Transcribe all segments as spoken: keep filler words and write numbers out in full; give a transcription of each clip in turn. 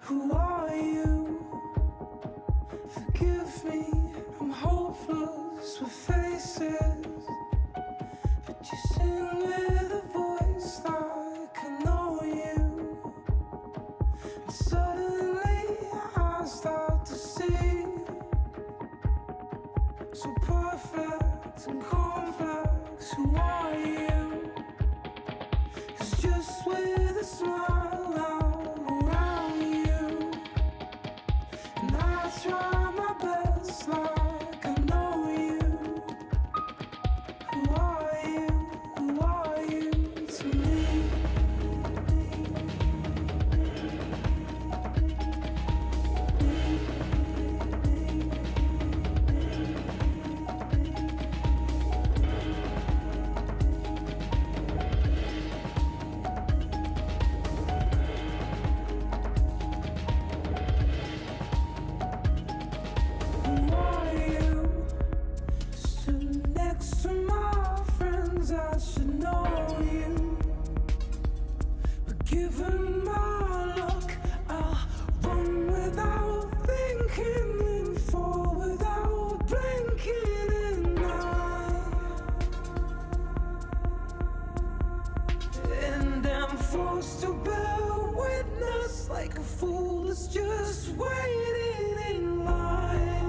Who are you? Forgive me, I'm hopeless with faces, but you sing with a voice like I know you. And suddenly I start to see, so perfect and complex. Who are you? 'Cause just with a smile I'm around you, and I try my best like I know you. Who are you? Who are you to me? Who are you? Stood next to my friends, I should know you. But given my luck, I'll run without thinking, lean forward without blinking, and I and I'm forced to bear witness like a fool that's just waiting in line.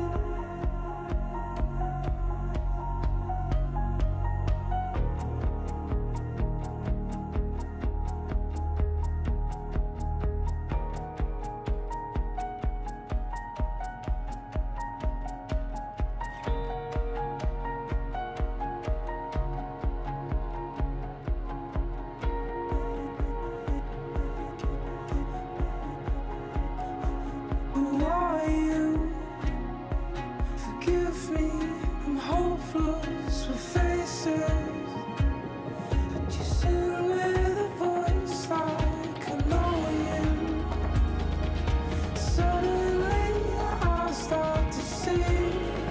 Who are you? Forgive me, I'm hopeless with faces, but you sing with a voice like I know you. Suddenly I start to see,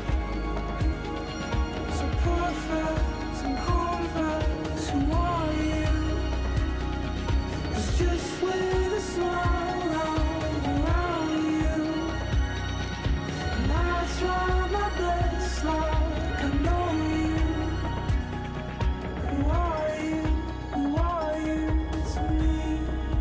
so perfect and complex. Who are you? 'Cause just with a smile I'm around you, and I try my best like I know you. Who are you? Who are you to me?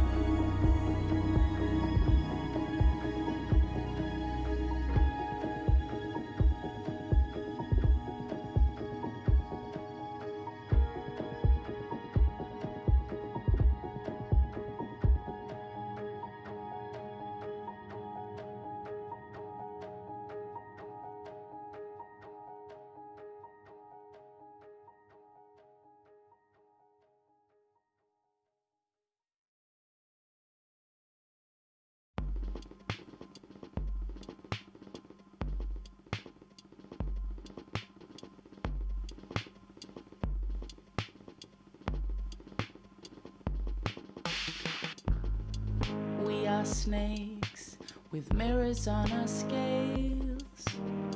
We are snakes with mirrors on our scales,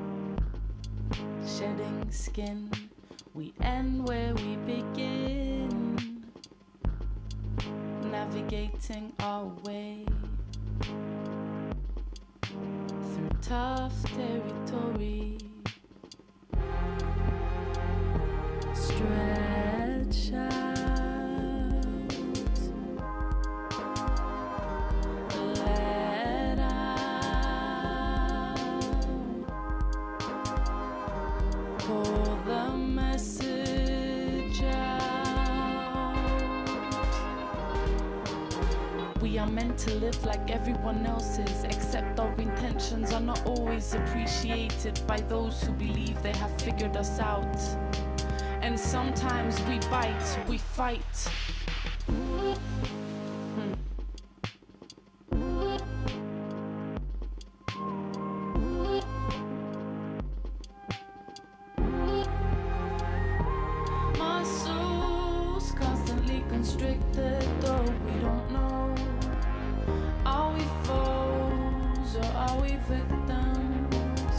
shedding skin. We end where we begin, navigating our way through tough territory. Stretch out, let out, pull the message out. We are meant to live like everyone else's, except our intentions are not always appreciated by those who believe they have figured us out. And sometimes we bite, we fight. Hmm. Muscles constantly constricted, though we don't know. Are we foes or are we victims?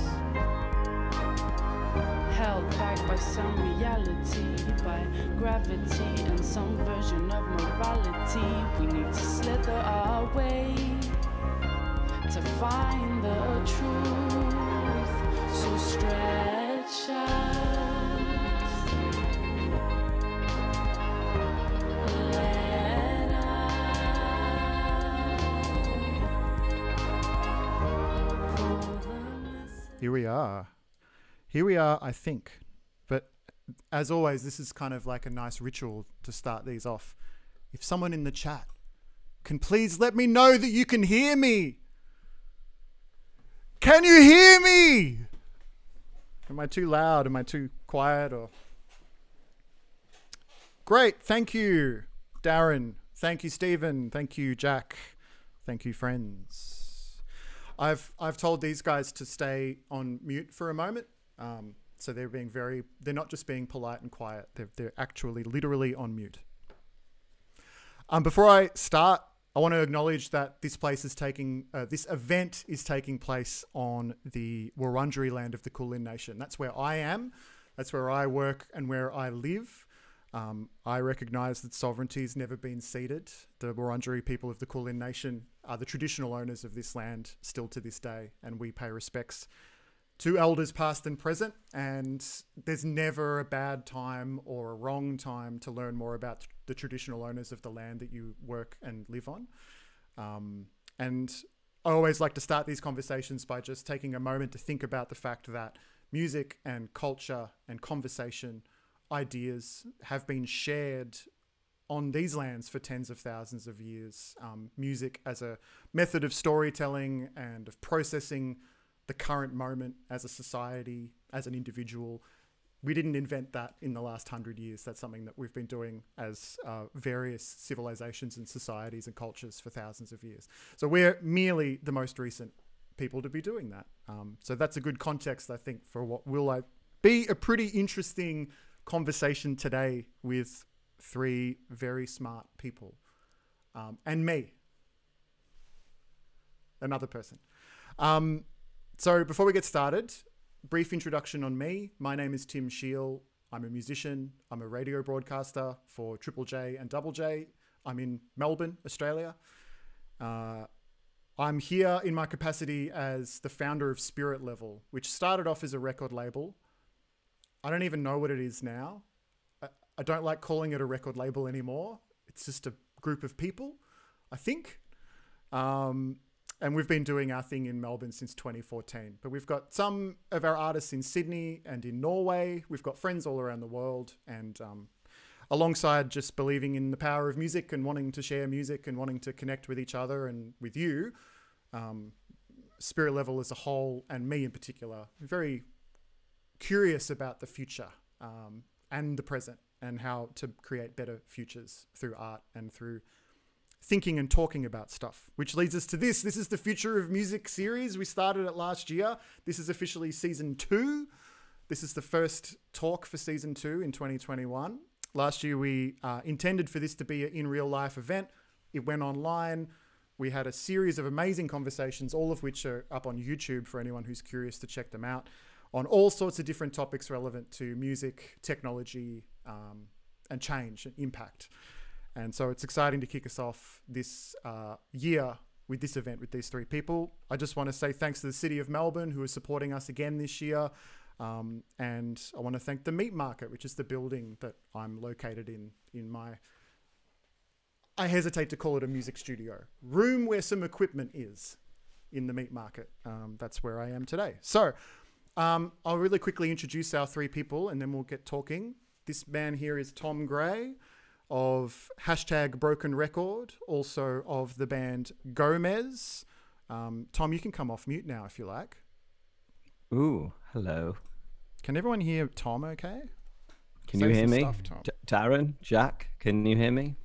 Held back by some reality, by gravity and some version of morality. We need to slither our way to find the truth. So stretch out, let out, pull the message. Here we are. Here we are, I think. But as always, this is kind of like a nice ritual to start these off. If someone in the chat can please let me know that you can hear me. Can you hear me? Am I too loud? Am I too quiet? Or great. Thank you, Darren. Thank you, Stephen. Thank you, Jack. Thank you, friends. I've I've told these guys to stay on mute for a moment. Um, so they're being very, they're not just being polite and quiet. They're, they're actually literally on mute. Um, before I start, I want to acknowledge that this place is taking, uh, this event is taking place on the Wurundjeri land of the Kulin Nation. That's where I am. That's where I work and where I live. Um, I recognise that sovereignty has never been ceded. The Wurundjeri people of the Kulin Nation are the traditional owners of this land still to this day, and we pay respects to elders past and present, and there's never a bad time or a wrong time to learn more about the traditional owners of the land that you work and live on. Um, and I always like to start these conversations by just taking a moment to think about the fact that music and culture and conversation, ideas have been shared on these lands for tens of thousands of years. Um, music as a method of storytelling and of processing the current moment as a society, as an individual. We didn't invent that in the last hundred years. That's something that we've been doing as uh, various civilizations and societies and cultures for thousands of years. So we're merely the most recent people to be doing that. Um, so that's a good context, I think, for what will I be a pretty interesting conversation today with three very smart people. Um, and me, another person. Um, So before we get started, brief introduction on me. My name is Tim Shiel. I'm a musician. I'm a radio broadcaster for Triple J and Double J. I'm in Melbourne, Australia. Uh, I'm here in my capacity as the founder of Spirit Level, which started off as a record label. I don't even know what it is now. I, I don't like calling it a record label anymore. It's just a group of people, I think. Um, And we've been doing our thing in Melbourne since twenty fourteen. But we've got some of our artists in Sydney and in Norway. We've got friends all around the world. And um, alongside just believing in the power of music and wanting to share music and wanting to connect with each other and with you, um, Spirit Level as a whole, and me in particular, very curious about the future um, and the present and how to create better futures through art and through thinking and talking about stuff, which leads us to this. This is the Future of Music series. We started it last year. This is officially season two. This is the first talk for season two in twenty twenty-one. Last year, we uh, intended for this to be an in real life event. It went online. We had a series of amazing conversations, all of which are up on YouTube for anyone who's curious to check them out, on all sorts of different topics relevant to music, technology, um, and change and impact. And so it's exciting to kick us off this uh, year with this event with these three people. I just want to say thanks to the City of Melbourne, who is supporting us again this year. Um, and I want to thank the Meat Market, which is the building that I'm located in, in my, I hesitate to call it a music studio, room where some equipment is in the Meat Market. Um, that's where I am today. So um, I'll really quickly introduce our three people and then we'll get talking. This man here is Tom Gray, of hashtag Broken Record, also of the band Gomez. Um, Tom, you can come off mute now if you like. Ooh, hello. Can everyone hear Tom okay? Can Say you hear some me? stuff, Tom. D- Darren, Jack, can you hear me?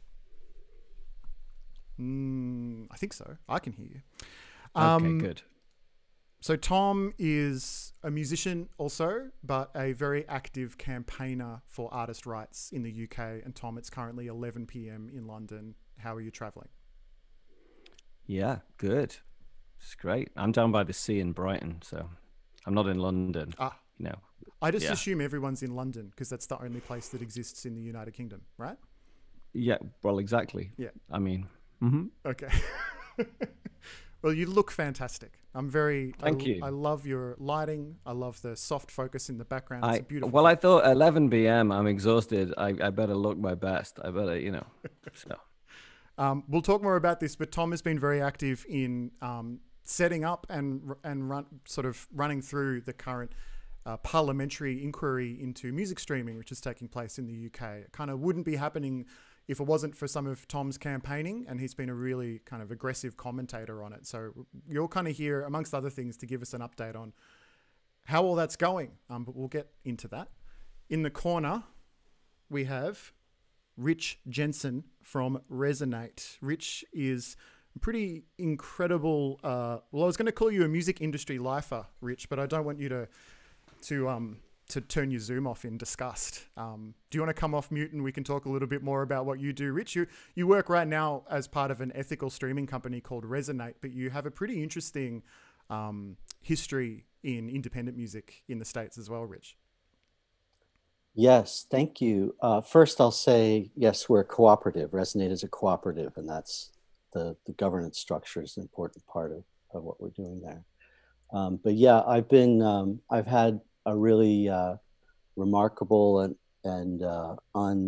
Mm, I think so. I can hear you. Okay, Um, good. So Tom is a musician also, but a very active campaigner for artist rights in the U K. And Tom, it's currently eleven p m in London. How are you traveling? Yeah, good. It's great. I'm down by the sea in Brighton, so I'm not in London. Ah, You know. I just Yeah. assume everyone's in London because that's the only place that exists in the United Kingdom, right? Yeah, well, exactly. Yeah. I mean, mhm. Okay. Well, you look fantastic. I'm very. Thank I, you. I love your lighting. I love the soft focus in the background. It's I a beautiful. well, thing. I thought eleven p m. I'm exhausted. I, I better look my best. I better, you know. So Um, we'll talk more about this, but Tom has been very active in um, setting up and and run sort of running through the current uh, parliamentary inquiry into music streaming, which is taking place in the U K. It kind of wouldn't be happening if it wasn't for some of Tom's campaigning, and he's been a really kind of aggressive commentator on it. So you're kind of here, amongst other things, to give us an update on how all that's going. Um, but we'll get into that. In the corner, we have Rich Jensen from Resonate. Rich is a pretty incredible. Uh, well, I was going to call you a music industry lifer, Rich, but I don't want you to to um to turn your Zoom off in disgust. Um, do you want to come off mute and we can talk a little bit more about what you do, Rich? You you work right now as part of an ethical streaming company called Resonate, but you have a pretty interesting um, history in independent music in the States as well, Rich. Yes, thank you. Uh, first, I'll say, yes, we're a cooperative. Resonate is a cooperative, and that's the, the governance structure is an important part of, of what we're doing there. Um, but yeah, I've been, um, I've had a really uh, remarkable and, and uh,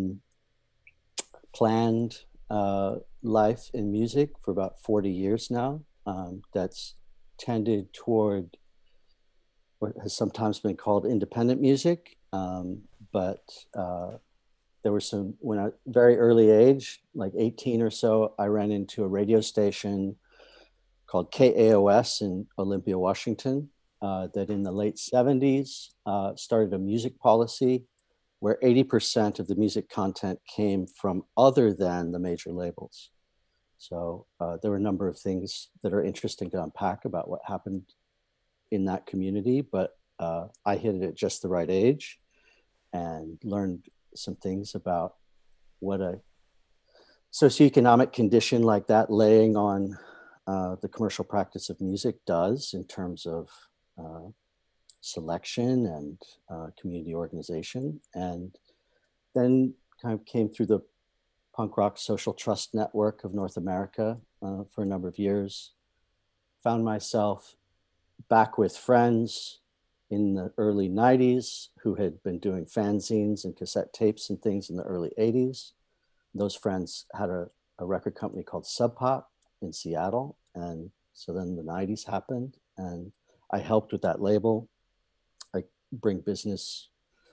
unplanned uh, life in music for about forty years now. Um, that's tended toward what has sometimes been called independent music. Um, but uh, there were some, when I, very early age, like eighteen or so, I ran into a radio station called K A O S in Olympia, Washington, uh, that in the late seventies uh, started a music policy where eighty percent of the music content came from other than the major labels. So uh, there were a number of things that are interesting to unpack about what happened in that community, but uh, I hit it at just the right age and learned some things about what a socioeconomic condition like that laying on uh, the commercial practice of music does in terms of uh, selection and uh, community organization. And then kind of came through the punk rock social trust network of North America uh, for a number of years. Found myself back with friends in the early nineties who had been doing fanzines and cassette tapes and things in the early eighties. Those friends had a, a record company called Sub Pop in Seattle. And so then the nineties happened and I helped with that label. I bring business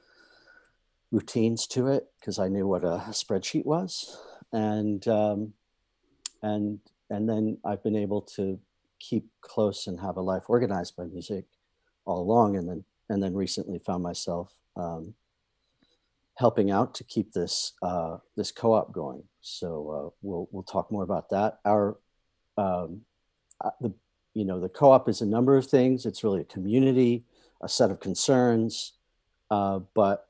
routines to it because I knew what a spreadsheet was. And, um, and, and then I've been able to keep close and have a life organized by music all along. And then, and then recently found myself um, helping out to keep this, uh, this co-op going. So uh, we'll, we'll talk more about that. Our, um, uh, the, you know, the co-op is a number of things. It's really a community, a set of concerns, uh, but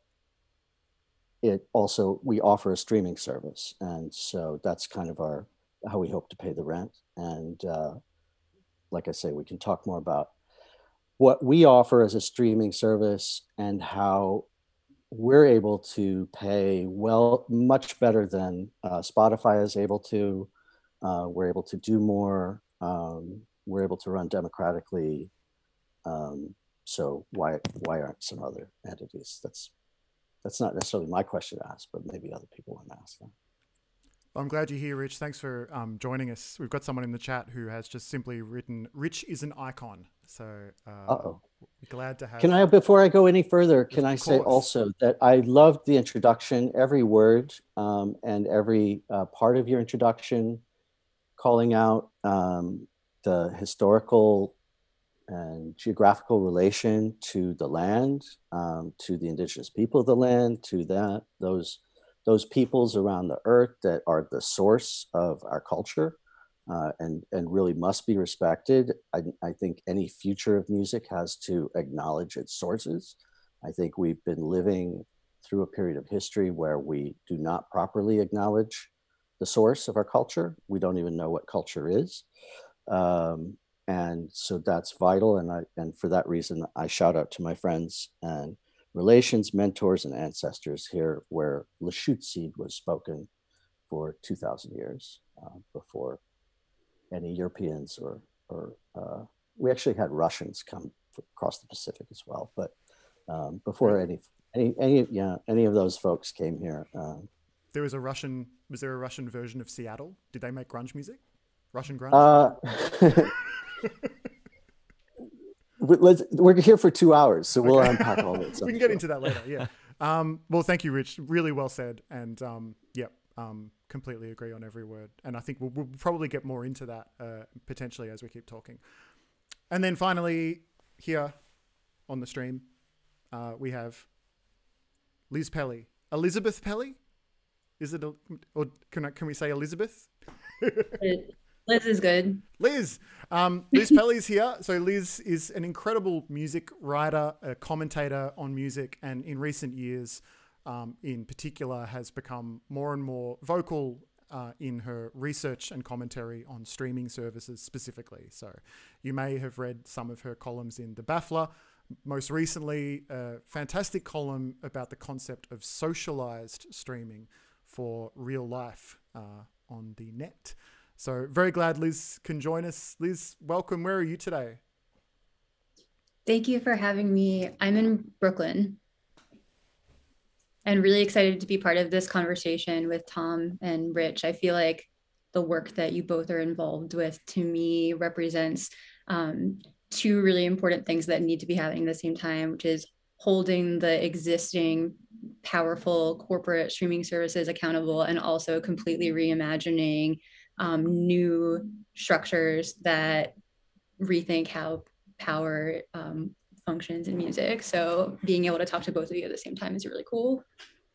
it also, we offer a streaming service. And so that's kind of our, how we hope to pay the rent. And uh, like I say, we can talk more about what we offer as a streaming service and how we're able to pay well, much better than uh, Spotify is able to. Uh, we're able to do more. Um, we're able to run democratically. Um, so why why aren't some other entities? That's that's not necessarily my question to ask, but maybe other people want to ask that. I'm glad you're here, Rich. Thanks for um, joining us. We've got someone in the chat who has just simply written, Rich is an icon. So uh, Uh-oh. glad to have... Can I, before I go any further, can Of I say course. also that I loved the introduction, every word um, and every uh, part of your introduction, calling out um, the historical and geographical relation to the land, um, to the indigenous people of the land, to that, those those peoples around the earth that are the source of our culture uh, and, and really must be respected. I, I think any future of music has to acknowledge its sources. I think we've been living through a period of history where we do not properly acknowledge the source of our culture. We don't even know what culture is. Um, and so that's vital. And, I, and for that reason, I shout out to my friends and relations, mentors, and ancestors here where Lachute seed was spoken for two thousand years uh, before any Europeans or or uh, we actually had Russians come across the Pacific as well. But um, before any, any, any, yeah, any of those folks came here. Um, there was a Russian, was there a Russian version of Seattle? Did they make grunge music? Russian grunge? Uh, let's, we're here for two hours, so we'll okay. unpack all this. We can get into that later, yeah. Um, well, thank you, Rich. Really well said. And um, yeah, um, completely agree on every word. And I think we'll, we'll probably get more into that uh, potentially as we keep talking. And then finally, here on the stream, uh, we have Liz Pelly. Elizabeth Pelly? Is it, a, or can, I, can we say Elizabeth? Liz is good. Liz. Um, Liz Pelly's here. So Liz is an incredible music writer, a commentator on music, and in recent years, um, in particular, has become more and more vocal uh, in her research and commentary on streaming services specifically. So you may have read some of her columns in The Baffler. Most recently, a fantastic column about the concept of socialized streaming for real life uh, on the net. So very glad Liz can join us. Liz, welcome. Where are you today? Thank you for having me. I'm in Brooklyn and really excited to be part of this conversation with Tom and Rich. I feel like the work that you both are involved with, to me, represents um, two really important things that need to be happening at the same time, which is holding the existing powerful corporate streaming services accountable and also completely reimagining um, new structures that rethink how power um, functions in music. So being able to talk to both of you at the same time is really cool.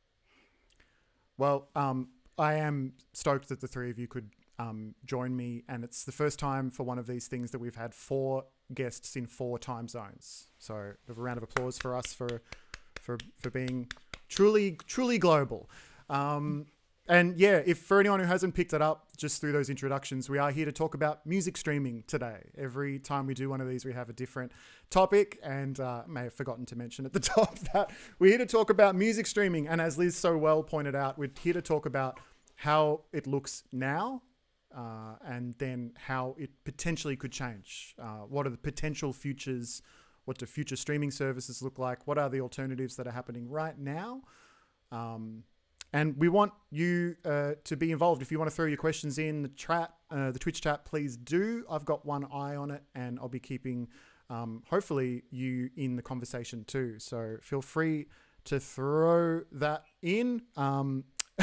Well, um, I am stoked that the three of you could um, join me, and it's the first time for one of these things that we've had four guests in four time zones. So a round of applause for us for for for being truly truly global. Um, and yeah, if for anyone who hasn't picked it up just through those introductions, we are here to talk about music streaming today. Every time we do one of these, we have a different topic, and uh, may have forgotten to mention at the top that we're here to talk about music streaming. And as Liz so well pointed out, we're here to talk about how it looks now, uh, and then how it potentially could change. Uh, what are the potential futures? What do future streaming services look like? What are the alternatives that are happening right now? Um, and we want you uh, to be involved. If you want to throw your questions in the chat, uh, the Twitch chat, please do. I've got one eye on it, and I'll be keeping, um, hopefully, you in the conversation too. So feel free to throw that in. Um,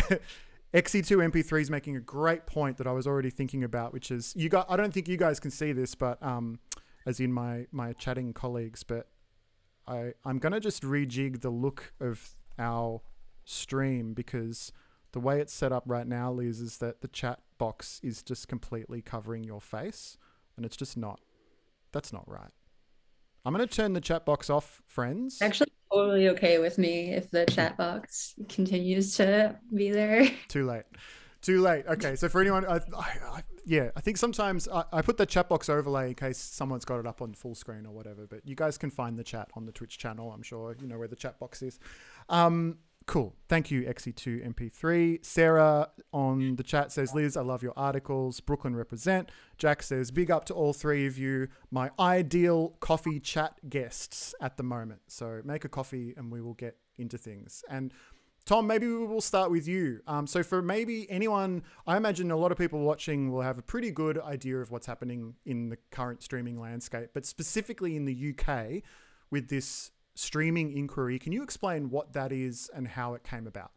X E two M P three is making a great point that I was already thinking about, which is you got. I don't think you guys can see this, but um, as in my my chatting colleagues, but I I'm gonna just rejig the look of our stream, because the way it's set up right now, Liz, is that the chat box is just completely covering your face, and it's just not. That's not right. I'm gonna turn the chat box off, friends. Actually, totally okay with me if the chat box continues to be there. Too late. Too late. Okay, so for anyone, I, I, I, yeah, I think sometimes I, I put the chat box overlay in case someone's got it up on full screen or whatever, but you guys can find the chat on the Twitch channel. I'm sure you know where the chat box is. Um, cool. Thank you, X E two M P three. Sarah on the chat says, Liz, I love your articles. Brooklyn represent. Jack says, big up to all three of you, my ideal coffee chat guests at the moment. So make a coffee and we will get into things. And Tom, maybe we will start with you. Um, so for maybe anyone, I imagine a lot of people watching will have a pretty good idea of what's happening in the current streaming landscape, but specifically in the U K with this streaming inquiry, can you explain what that is and how it came about?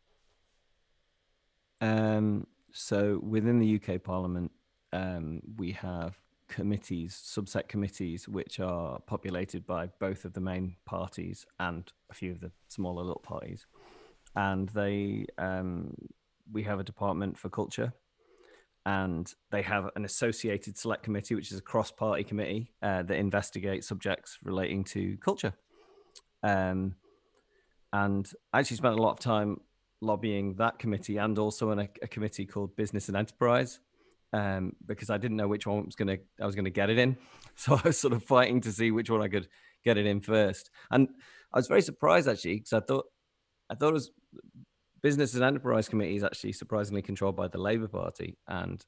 Um, so within the U K Parliament, um, we have committees, subset committees, which are populated by both of the main parties and a few of the smaller little parties. And they, um, we have a department for culture, and they have an associated select committee, which is a cross-party committee uh, that investigates subjects relating to culture. Um, and I actually spent a lot of time lobbying that committee and also in a, a committee called Business and Enterprise, um, because I didn't know which one was gonna I was gonna get it in. So I was sort of fighting to see which one I could get it in first. And I was very surprised actually, because I thought I thought it was Business and Enterprise Committee is actually surprisingly controlled by the Labour Party, and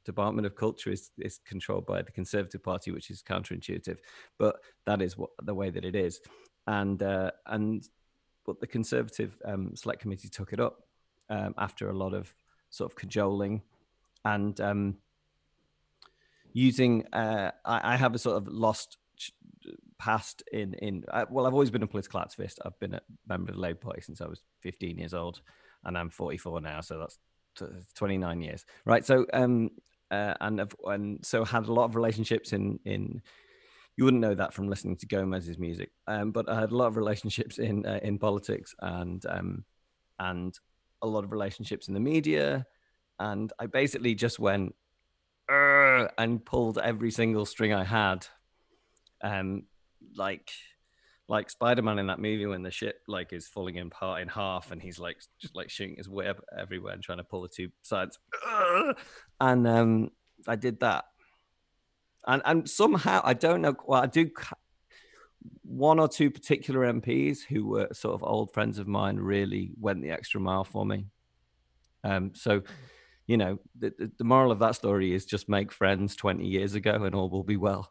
Department of Culture is, is controlled by the Conservative Party, which is counterintuitive, but that is what the way that it is. And uh, and but the Conservative um, Select Committee took it up um, after a lot of sort of cajoling and um, using. Uh, I, I have a sort of lost past in in. Uh, well, I've always been a political activist. I've been a member of the Labour Party since I was fifteen years old, and I'm forty-four now, so that's twenty-nine years, right? So um, uh, and I've, and so had a lot of relationships in in. You wouldn't know that from listening to Gomez's music, um, but I had a lot of relationships in uh, in politics and um, and a lot of relationships in the media, and I basically just went and pulled every single string I had, um, like like Spider-Man in that movie when the ship like is falling in part in half, and he's like just like shooting his web everywhere and trying to pull the two sides, and um, I did that. And and somehow, I don't know, well, I do, one or two particular M Ps who were sort of old friends of mine really went the extra mile for me. Um, so, you know, the, the moral of that story is just make friends twenty years ago and all will be well.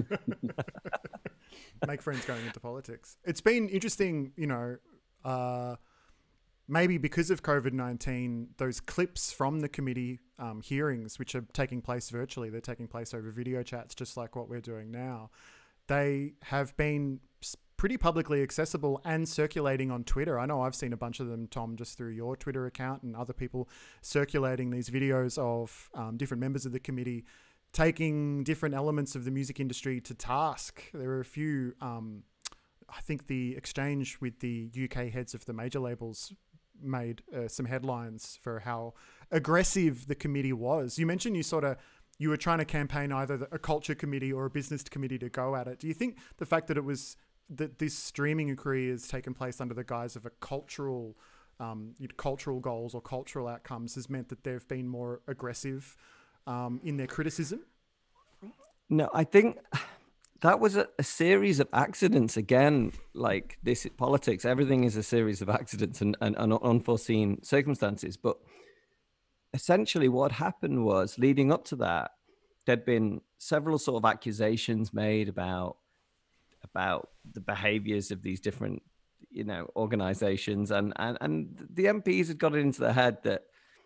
Make friends going into politics. It's been interesting, you know, uh, maybe because of COVID nineteen, those clips from the committee um, hearings, which are taking place virtually, they're taking place over video chats, just like what we're doing now. They have been pretty publicly accessible and circulating on Twitter. I know I've seen a bunch of them, Tom, just through your Twitter account, and other people circulating these videos of um, different members of the committee taking different elements of the music industry to task. There are a few, um, I think the exchange with the U K heads of the major labels made uh, some headlines for how aggressive the committee was. You mentioned you sort of, you were trying to campaign either a culture committee or a business committee to go at it. Do you think the fact that it was, that this streaming inquiry has taken place under the guise of a cultural, um, cultural goals or cultural outcomes has meant that they've been more aggressive um, in their criticism? No, I think that was a, a series of accidents. Again, like this politics, everything is a series of accidents and, and, and unforeseen circumstances. But essentially what happened was, leading up to that, there'd been several sort of accusations made about about the behaviors of these different, you know, organizations. And, and, and the M Ps had got it into their head that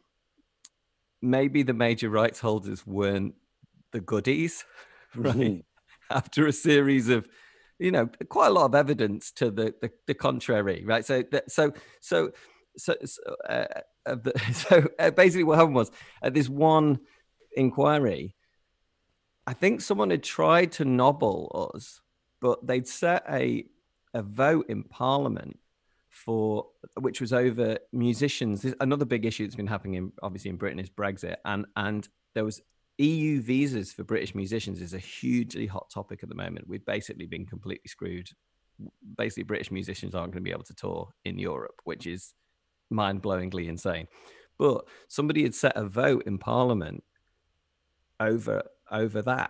maybe the major rights holders weren't the goodies, right? Mm-hmm. After a series of, you know, quite a lot of evidence to the the, the contrary, right? So, that, so, so, so, so, uh, uh, the, so uh, basically, what happened was at this one inquiry, I think someone had tried to nobble us, but they'd set a a vote in Parliament for, which was over musicians. This, another big issue that's been happening in, obviously in Britain is Brexit, and and there was E U visas for British musicians is a hugely hot topic at the moment. We've basically been completely screwed. Basically, British musicians aren't going to be able to tour in Europe, which is mind-blowingly insane. But somebody had set a vote in Parliament over over that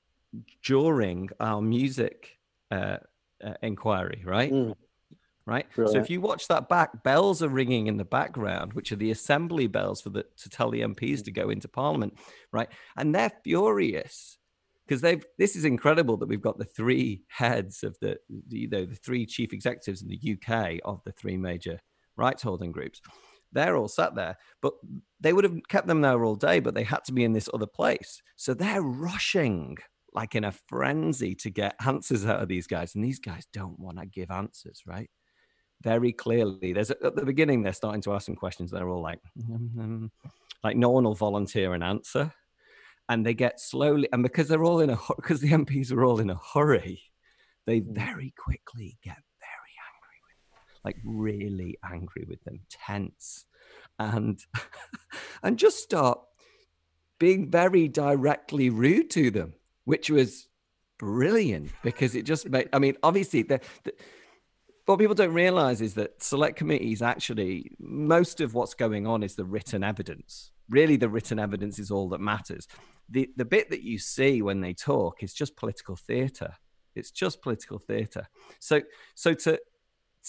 during our music uh, uh, inquiry, right? Mm. Right. Brilliant. So if you watch that back, bells are ringing in the background, which are the assembly bells for the to tell the M Ps to go into Parliament, right? And they're furious because they've. This is incredible that we've got the three heads of the, the, you know, the three chief executives in the U K of the three major rights holding groups. They're all sat there, but they would have kept them there all day, but they had to be in this other place. So they're rushing like in a frenzy to get answers out of these guys, and these guys don't want to give answers, right? Very clearly, there's at the beginning they're starting to ask some questions. They're all like, mm-hmm. like no one will volunteer an answer, and they get slowly. And because they're all in a because the M Ps are all in a hurry, they very quickly get very angry with them, like really angry with them, tense, and and just start being very directly rude to them, which was brilliant because it just made. I mean, obviously the. the what people don't realize is that select committees actually, most of what's going on is the written evidence. Really, the written evidence is all that matters. The the bit that you see when they talk is just political theatre. It's just political theatre. So so to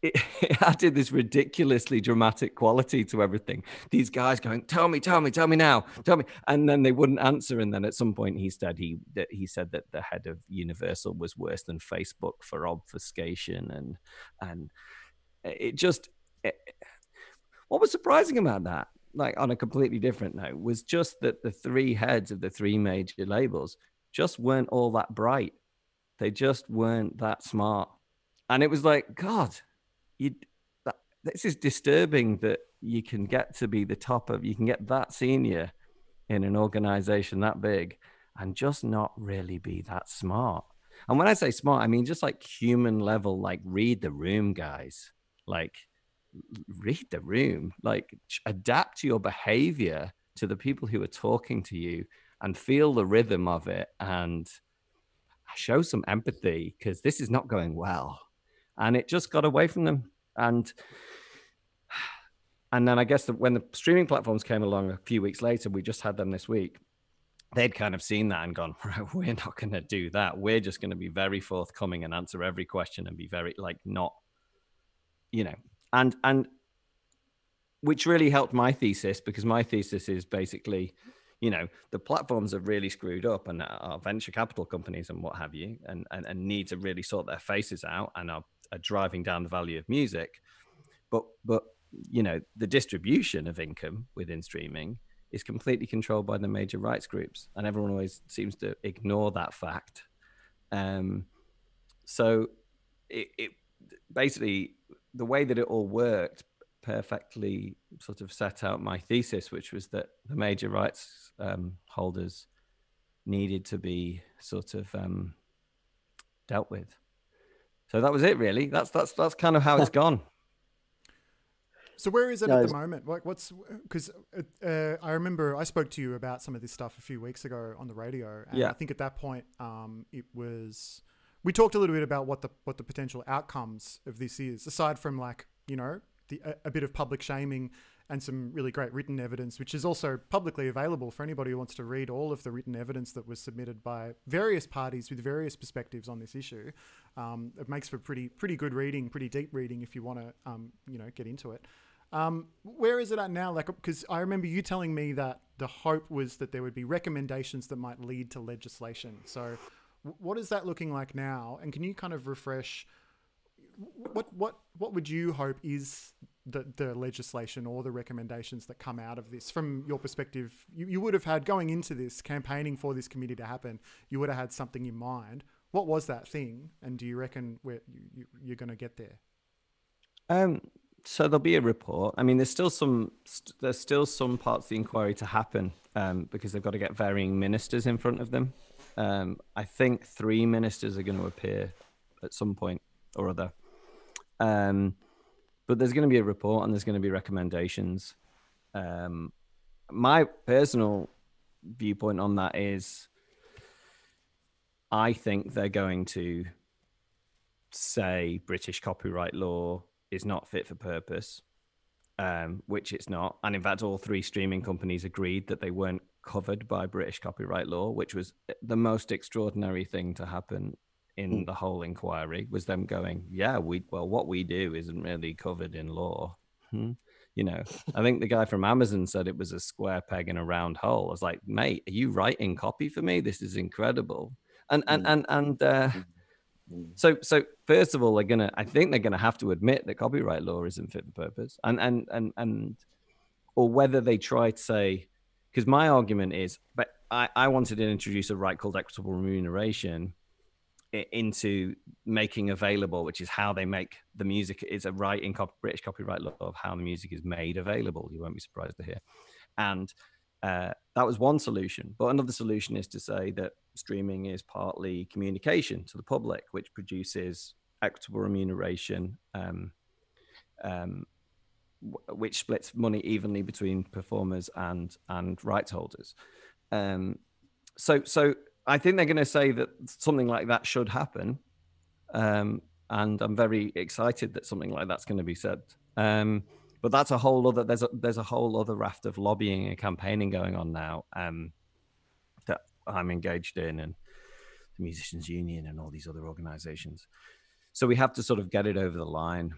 it, it added this ridiculously dramatic quality to everything. These guys going, tell me, tell me, tell me now, tell me. And then they wouldn't answer. And then at some point he said he, that he said that the head of Universal was worse than Facebook for obfuscation. And, and it just, it, what was surprising about that, like on a completely different note, was just that the three heads of the three major labels just weren't all that bright. They just weren't that smart. And it was like, God, you, that, this is disturbing that you can get to be the top of, you can get that senior in an organization that big and just not really be that smart. And when I say smart, I mean just like human level, like read the room, guys. Like read the room, like adapt your behavior to the people who are talking to you and feel the rhythm of it and show some empathy, because this is not going well. And it just got away from them. And and then I guess that when the streaming platforms came along a few weeks later, we just had them this week, they'd kind of seen that and gone, right, we're not going to do that. We're just going to be very forthcoming and answer every question and be very like not, you know, and and which really helped my thesis, because my thesis is basically, you know, the platforms are really screwed up and are venture capital companies and what have you, and, and, and need to really sort their faces out and are, are driving down the value of music. But, but, you know, the distribution of income within streaming is completely controlled by the major rights groups. And everyone always seems to ignore that fact. Um, so it, it basically, the way that it all worked perfectly sort of set out my thesis, which was that the major rights um, holders needed to be sort of um, dealt with. So that was it, really. That's that's that's kind of how it's gone. So where is it No, at the it's- moment? Like, what's because uh, I remember I spoke to you about some of this stuff a few weeks ago on the radio, and Yeah. I think at that point um, it was we talked a little bit about what the what the potential outcomes of this is, aside from like you know the a, a bit of public shaming and some really great written evidence, which is also publicly available for anybody who wants to read all of the written evidence that was submitted by various parties with various perspectives on this issue. Um, it makes for pretty pretty good reading, pretty deep reading if you want to um, you know get into it. Um, where is it at now? Like, because I remember you telling me that the hope was that there would be recommendations that might lead to legislation. So w- what is that looking like now? And can you kind of refresh what, what, what would you hope is the, the legislation or the recommendations that come out of this from your perspective? You, you would have had going into this campaigning for this committee to happen, you would have had something in mind. What was that thing? And do you reckon we're, you, you, you're going to get there? Um, So there'll be a report. I mean, there's still some st- there's still some parts of the inquiry to happen um, because they've got to get varying ministers in front of them. Um, I think three ministers are going to appear at some point or other. Um, but there's going to be a report and there's going to be recommendations. Um, my personal viewpoint on that is, I think they're going to say British copyright law is not fit for purpose, um, which it's not. And in fact, all three streaming companies agreed that they weren't covered by British copyright law, which was the most extraordinary thing to happen in mm. the whole inquiry, was them going, yeah, we well, what we do isn't really covered in law. Hmm. You know, I think the guy from Amazon said it was a square peg in a round hole. I was like, mate, are you writing copy for me? This is incredible. And, and, and, and, uh, So, so first of all, they're gonna. I think they're gonna have to admit that copyright law isn't fit for purpose, and and and and, or whether they try to say, because my argument is, but I, I wanted to introduce a right called equitable remuneration into making available, which is how they make the music. Is a right in cop- British copyright law of how the music is made available. You won't be surprised to hear, and. Uh, that was one solution. But another solution is to say that streaming is partly communication to the public, which produces equitable remuneration, um, um, w- which splits money evenly between performers and and rights holders. Um, so, so I think they're going to say that something like that should happen, um, and I'm very excited that something like that's going to be said. Um, But that's a whole other. There's a there's a whole other raft of lobbying and campaigning going on now um, that I'm engaged in, and the Musicians Union and all these other organisations. So we have to sort of get it over the line.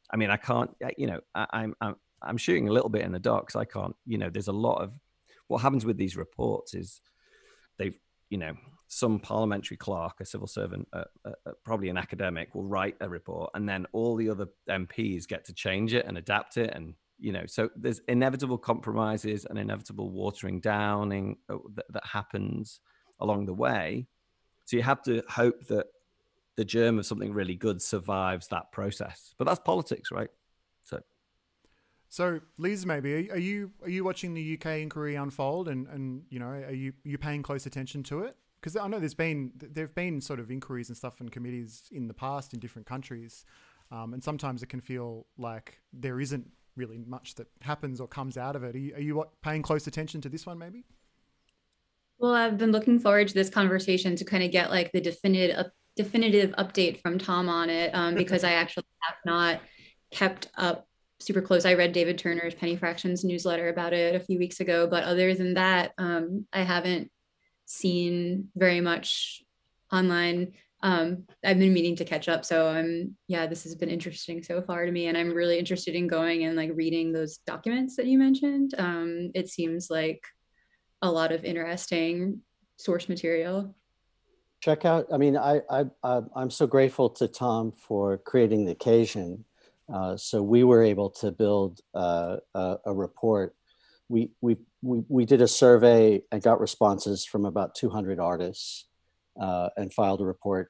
I mean, I can't, you know, I, I'm, I'm, I'm shooting a little bit in the dark because I can't, you know, there's a lot of, what happens with these reports is they've, you know, some parliamentary clerk, a civil servant, uh, uh, probably an academic, will write a report, and then all the other M Ps get to change it and adapt it. And, you know, so there's inevitable compromises and inevitable watering downing uh, that, that happens along the way. So you have to hope that the germ of something really good survives that process. But that's politics, right? So, so Liz, maybe are you are you watching the U K inquiry unfold, and and you know, are you are you paying close attention to it? Because I know there's been there've been sort of inquiries and stuff and committees in the past in different countries, um, and sometimes it can feel like there isn't really much that happens or comes out of it. Are you, are you what, paying close attention to this one, maybe? Well, I've been looking forward to this conversation to kind of get like the definitive definitive update from Tom on it, um, because I actually have not kept up super close. I read David Turner's Penny Fractions newsletter about it a few weeks ago, but other than that, um, I haven't seen very much online. Um, I've been meaning to catch up, so I'm yeah, this has been interesting so far to me, and I'm really interested in going and like reading those documents that you mentioned. Um, it seems like a lot of interesting source material. Check out, I mean, I, I, I'm so grateful to Tom for creating the occasion. Uh, so we were able to build uh, a, a report. We, we, we, we did a survey and got responses from about two hundred artists uh, and filed a report,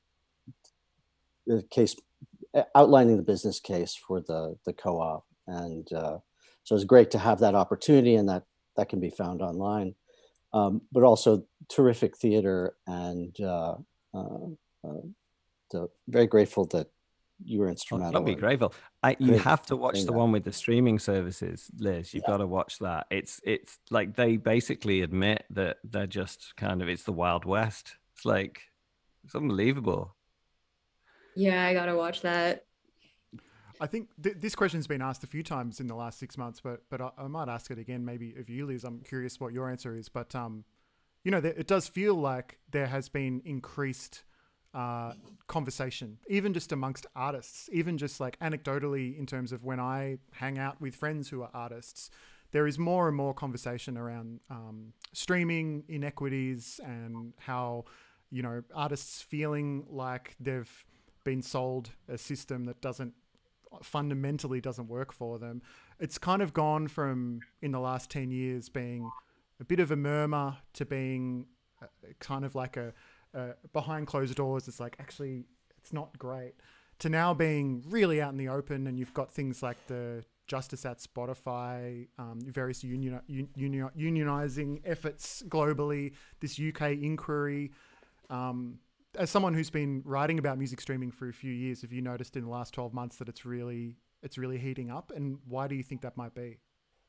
the case outlining the business case for the, the co-op. And uh, so it's great to have that opportunity, and that, that can be found online. Um, but also terrific theater, and uh, uh, uh, so very grateful that you were instrumental. Don't be grateful. I, you have to watch the that. one with the streaming services, Liz. You've yeah. got to watch that. It's it's like they basically admit that they're just kind of, it's the Wild West. It's like, it's unbelievable. Yeah, I gotta watch that. I think th- this question's been asked a few times in the last six months, but but I, I might ask it again, maybe of you, Liz. I'm curious what your answer is. But, um, you know, th- it does feel like there has been increased uh, conversation, even just amongst artists, even just like anecdotally in terms of when I hang out with friends who are artists, there is more and more conversation around um, streaming inequities and how, you know, artists feeling like they've been sold a system that doesn't fundamentally doesn't work for them. It's kind of gone from, in the last ten years, being a bit of a murmur to being a, kind of like a, a behind closed doors. It's like, actually, it's not great, to now being really out in the open. And you've got things like the Justice at Spotify, um, various union, union, unionizing efforts globally, this U K inquiry. Um, As someone who's been writing about music streaming for a few years, have you noticed in the last twelve months that it's really it's really heating up? And why do you think that might be?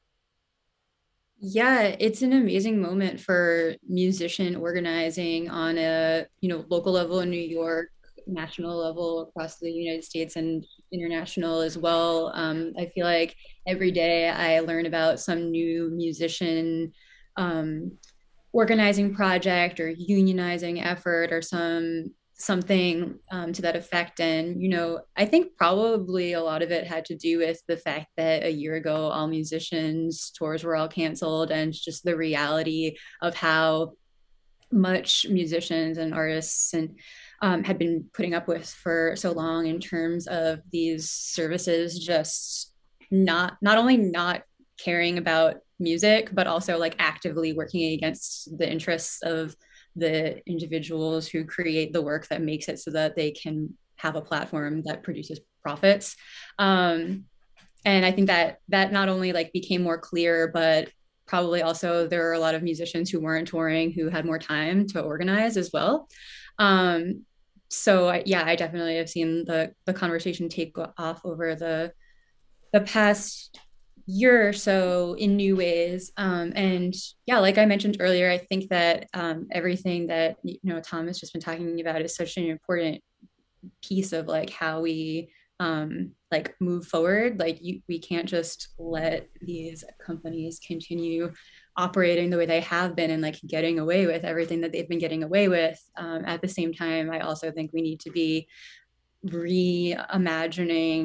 Yeah, it's an amazing moment for musician organizing on a, you know, local level in New York, national level across the United States, and international as well. Um, I feel like every day I learn about some new musician um, organizing project or unionizing effort or some something um, to that effect. And, you know, I think probably a lot of it had to do with the fact that a year ago, all musicians' tours were all canceled, and just the reality of how much musicians and artists and um, had been putting up with for so long in terms of these services just not, not only not caring about music, but also like actively working against the interests of the individuals who create the work that makes it so that they can have a platform that produces profits. Um, and I think that that not only like became more clear, but probably also there are a lot of musicians who weren't touring who had more time to organize as well. Um, so I, yeah, I definitely have seen the the conversation take off over the the past year or so in new ways. Um, and yeah, like I mentioned earlier, I think that um, everything that, you know, Tom has just been talking about is such an important piece of like how we um, like move forward. Like you, we can't just let these companies continue operating the way they have been and like getting away with everything that they've been getting away with. Um, at the same time, I also think we need to be reimagining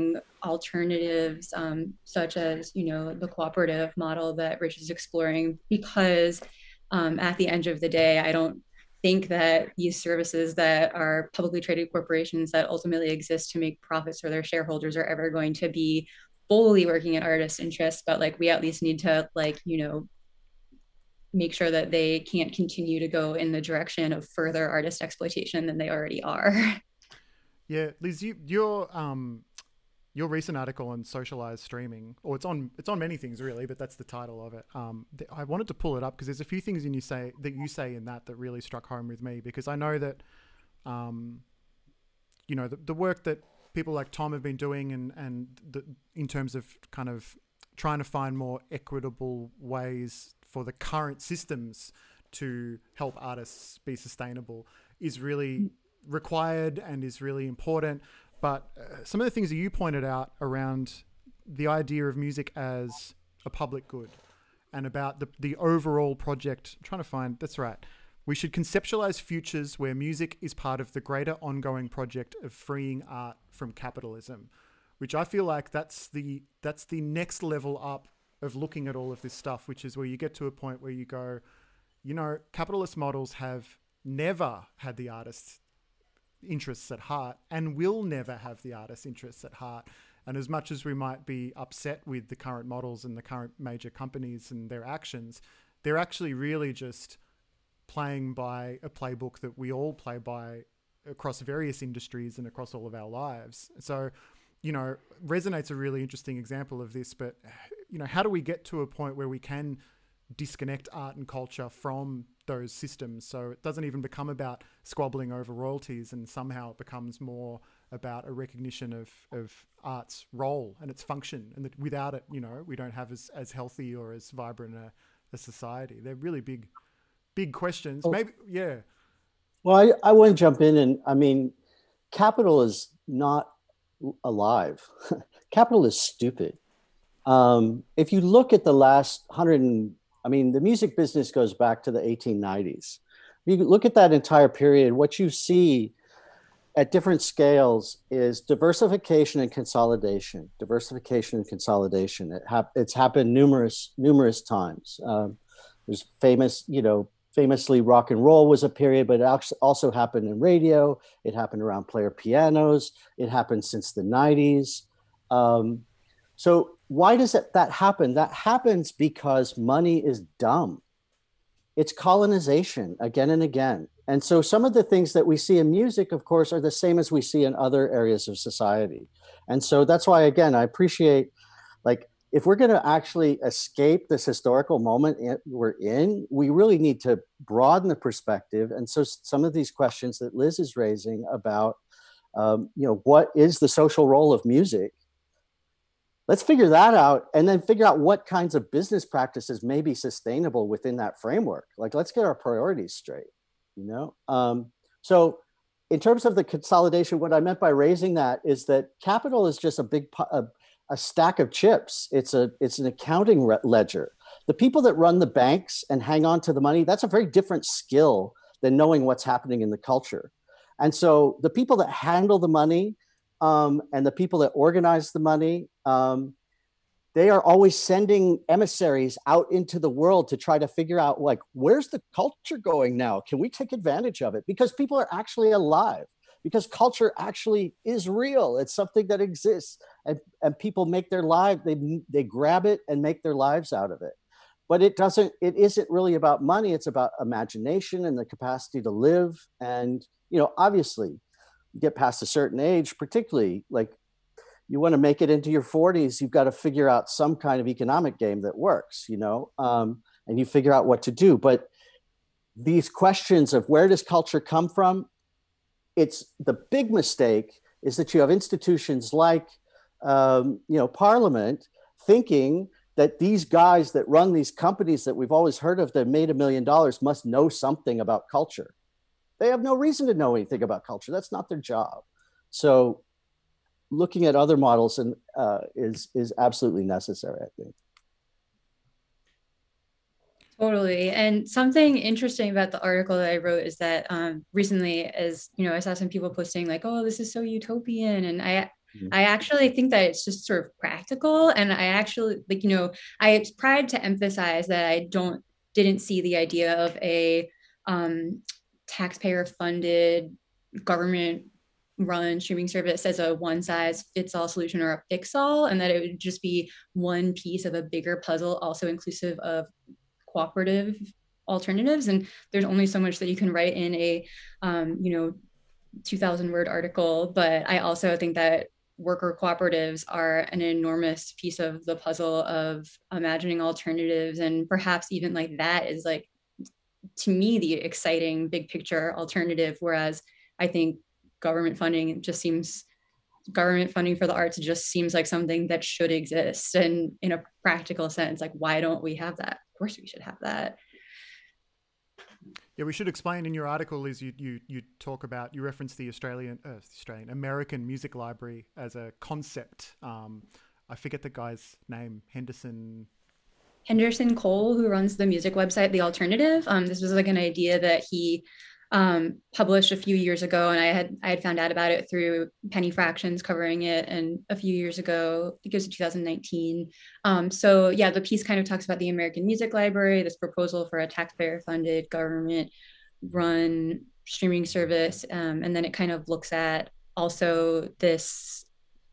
alternatives, um, such as, you know, the cooperative model that Rich is exploring, because um, at the end of the day, I don't think that these services that are publicly traded corporations that ultimately exist to make profits for their shareholders are ever going to be fully working in artists' interests, but like we at least need to, like, you know, make sure that they can't continue to go in the direction of further artist exploitation than they already are. Yeah, Liz, you, your um, your recent article on socialized streaming, or it's on it's on many things really, but that's the title of it. Um, th- I wanted to pull it up because there's a few things in you say that you say in that that really struck home with me, because I know that, um, you know, the, the work that people like Tom have been doing, and and the, in terms of kind of trying to find more equitable ways for the current systems to help artists be sustainable, is really required and is really important. But uh, some of the things that you pointed out around the idea of music as a public good and about the, the overall project, I'm trying to find, that's right. We should conceptualize futures where music is part of the greater ongoing project of freeing art from capitalism, which I feel like that's the, that's the next level up of looking at all of this stuff, which is where you get to a point where you go, you know, capitalist models have never had the artist's interests at heart and will never have the artist's interests at heart. And as much as we might be upset with the current models and the current major companies and their actions, they're actually really just playing by a playbook that we all play by across various industries and across all of our lives. So, you know, Resonate's a really interesting example of this, but, you know, how do we get to a point where we can disconnect art and culture from those systems, so it doesn't even become about squabbling over royalties, and somehow it becomes more about a recognition of, of art's role and its function, and that without it, you know, we don't have as, as healthy or as vibrant a, a society. They're really big, big questions. Oh. Maybe, yeah. Well, I, I want to jump in, and I mean, capital is not alive. Capital is stupid. Um, if you look at the last hundred and I mean, the music business goes back to the eighteen nineties. If you look at that entire period, what you see at different scales is diversification and consolidation. Diversification and consolidation. It hap- it's happened numerous, numerous times. Um, there's famous, you know, famously rock and roll was a period, but it also happened in radio. It happened around player pianos. It happened since the nineties. Um, so why does it, that happen? That happens because money is dumb. It's colonization again and again. And so some of the things that we see in music, of course, are the same as we see in other areas of society. And so that's why, again, I appreciate, like, if we're going to actually escape this historical moment we're in, we really need to broaden the perspective. And so some of these questions that Liz is raising about, um, you know, what is the social role of music? Let's figure that out, and then figure out what kinds of business practices may be sustainable within that framework. Like, let's get our priorities straight, you know? Um, so in terms of the consolidation, what I meant by raising that is that capital is just a big, a, a stack of chips. It's a, it's an accounting ledger. The people that run the banks and hang on to the money, that's a very different skill than knowing what's happening in the culture. And so the people that handle the money, Um, and the people that organize the money, um, they are always sending emissaries out into the world to try to figure out, like, where's the culture going now? Can we take advantage of it? Because people are actually alive, because culture actually is real. It's something that exists, and, and people make their life, they, they grab it and make their lives out of it. But it doesn't, it isn't really about money. It's about imagination and the capacity to live. And, you know, obviously, get past a certain age, particularly, like, you want to make it into your forties, you've got to figure out some kind of economic game that works, you know, um, and you figure out what to do. But these questions of where does culture come from, it's the big mistake is that you have institutions like, um, you know, Parliament thinking that these guys that run these companies that we've always heard of that made a million dollars must know something about culture. They have no reason to know anything about culture. That's not their job. So looking at other models and, uh, is, is absolutely necessary, I think. Totally. And something interesting about the article that I wrote is that um, recently, as you know, I saw some people posting like, oh, this is so utopian. And I Mhm. I actually think that it's just sort of practical. And I actually, like, you know, I tried to emphasize that I don't, didn't see the idea of a um, taxpayer funded government run streaming service as a one size fits all solution or a fix all, and that it would just be one piece of a bigger puzzle, also inclusive of cooperative alternatives. And there's only so much that you can write in a, um, you know, two thousand word article. But I also think that worker cooperatives are an enormous piece of the puzzle of imagining alternatives. And perhaps even like that is like, to me, the exciting big picture alternative. Whereas I think government funding just seems, government funding for the arts just seems like something that should exist. And in a practical sense, like, why don't we have that? Of course we should have that. Yeah, we should explain in your article, Liz, you you you talk about, you reference the Australian, uh, Australian American Music Library as a concept. Um, I forget the guy's name, Henderson. Henderson Cole, who runs the music website The Alternative. Um, this was like an idea that he um, published a few years ago, and I had I had found out about it through Penny Fractions covering it, and a few years ago, I think it was two thousand nineteen. Um, so yeah, the piece kind of talks about the American Music Library, this proposal for a taxpayer-funded, government-run streaming service, um, and then it kind of looks at also this.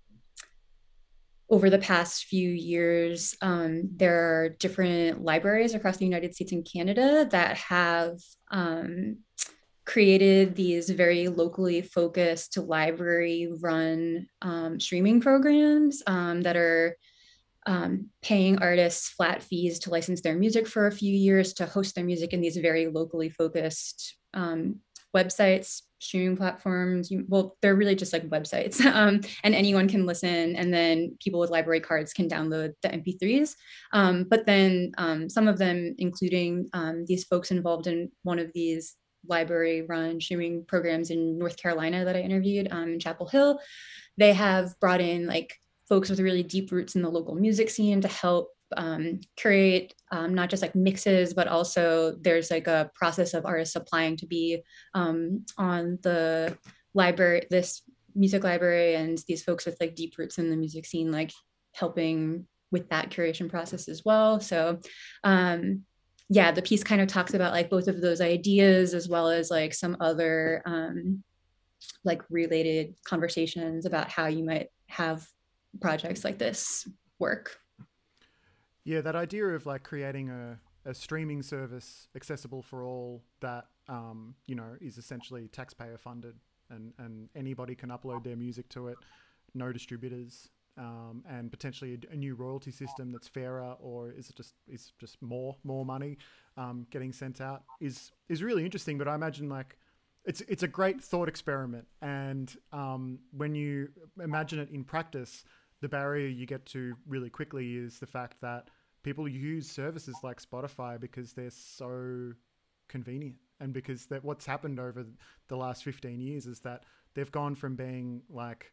Over the past few years, um, there are different libraries across the United States and Canada that have um, created these very locally focused library-run um, streaming programs um, that are um, paying artists flat fees to license their music for a few years to host their music in these very locally focused um, websites, streaming platforms. You, well, they're really just like websites, um, and anyone can listen, and then people with library cards can download the M P threes. Um, but then um, some of them, including um, these folks involved in one of these library-run streaming programs in North Carolina that I interviewed um, in Chapel Hill, they have brought in like folks with really deep roots in the local music scene to help um, curate um, not just like mixes, but also there's like a process of artists applying to be um, on the library, this music library, and these folks with like deep roots in the music scene, like helping with that curation process as well. So um, yeah, the piece kind of talks about like both of those ideas, as well as like some other um, like related conversations about how you might have projects like this work. Yeah, that idea of like creating a, a streaming service accessible for all that, um, you know, is essentially taxpayer funded, and, and anybody can upload their music to it, no distributors, um, and potentially a, a new royalty system that's fairer, or is it just is just more more money um, getting sent out is is really interesting. But I imagine like it's it's a great thought experiment, and um, when you imagine it in practice, the barrier you get to really quickly is the fact that people use services like Spotify because they're so convenient, and because that what's happened over the last fifteen years is that they've gone from being like